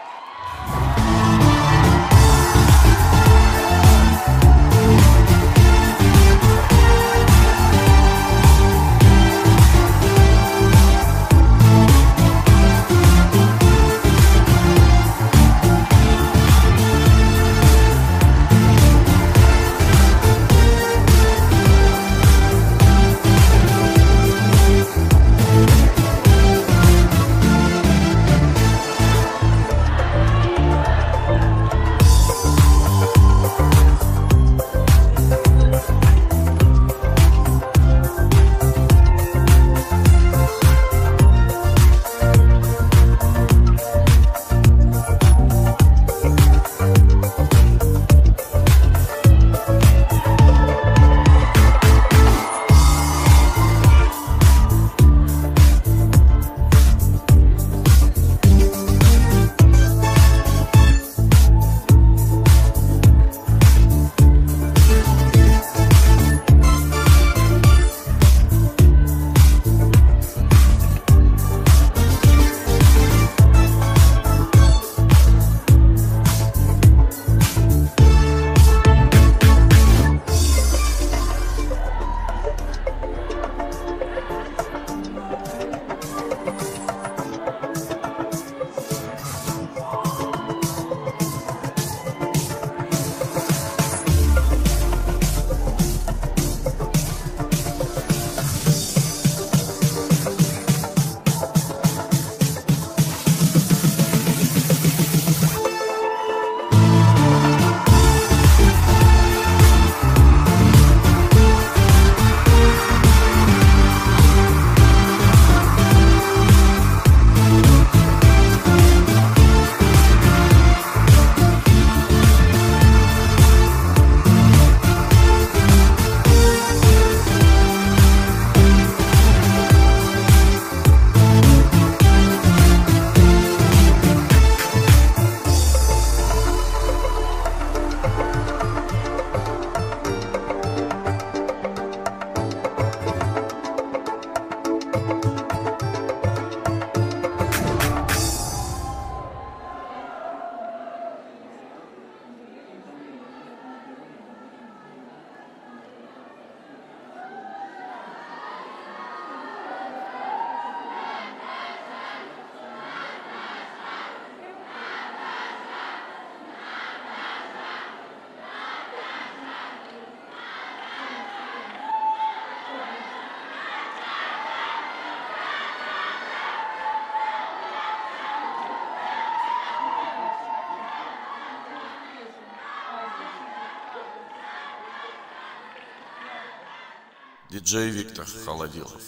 Диджей Виктор Холодилов.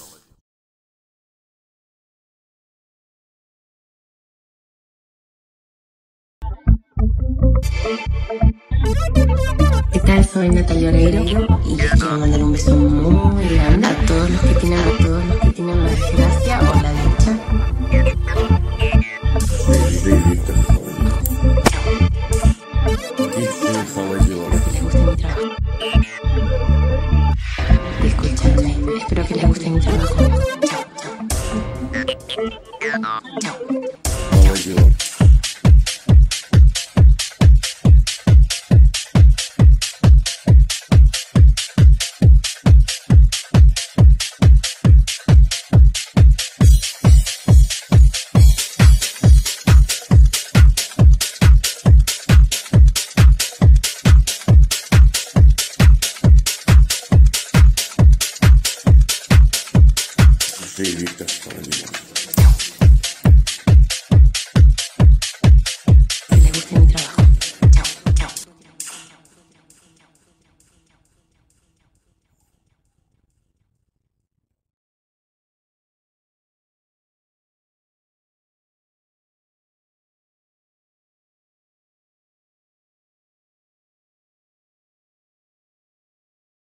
¿Qué tal? Soy Natalia Oreiro y quiero mandar un beso muy grande a todos los que tienen a todos los que tienen la desgracia o la dicha. Escúchame, espero que les guste mi trabajo. Chao. Sí, Víctor,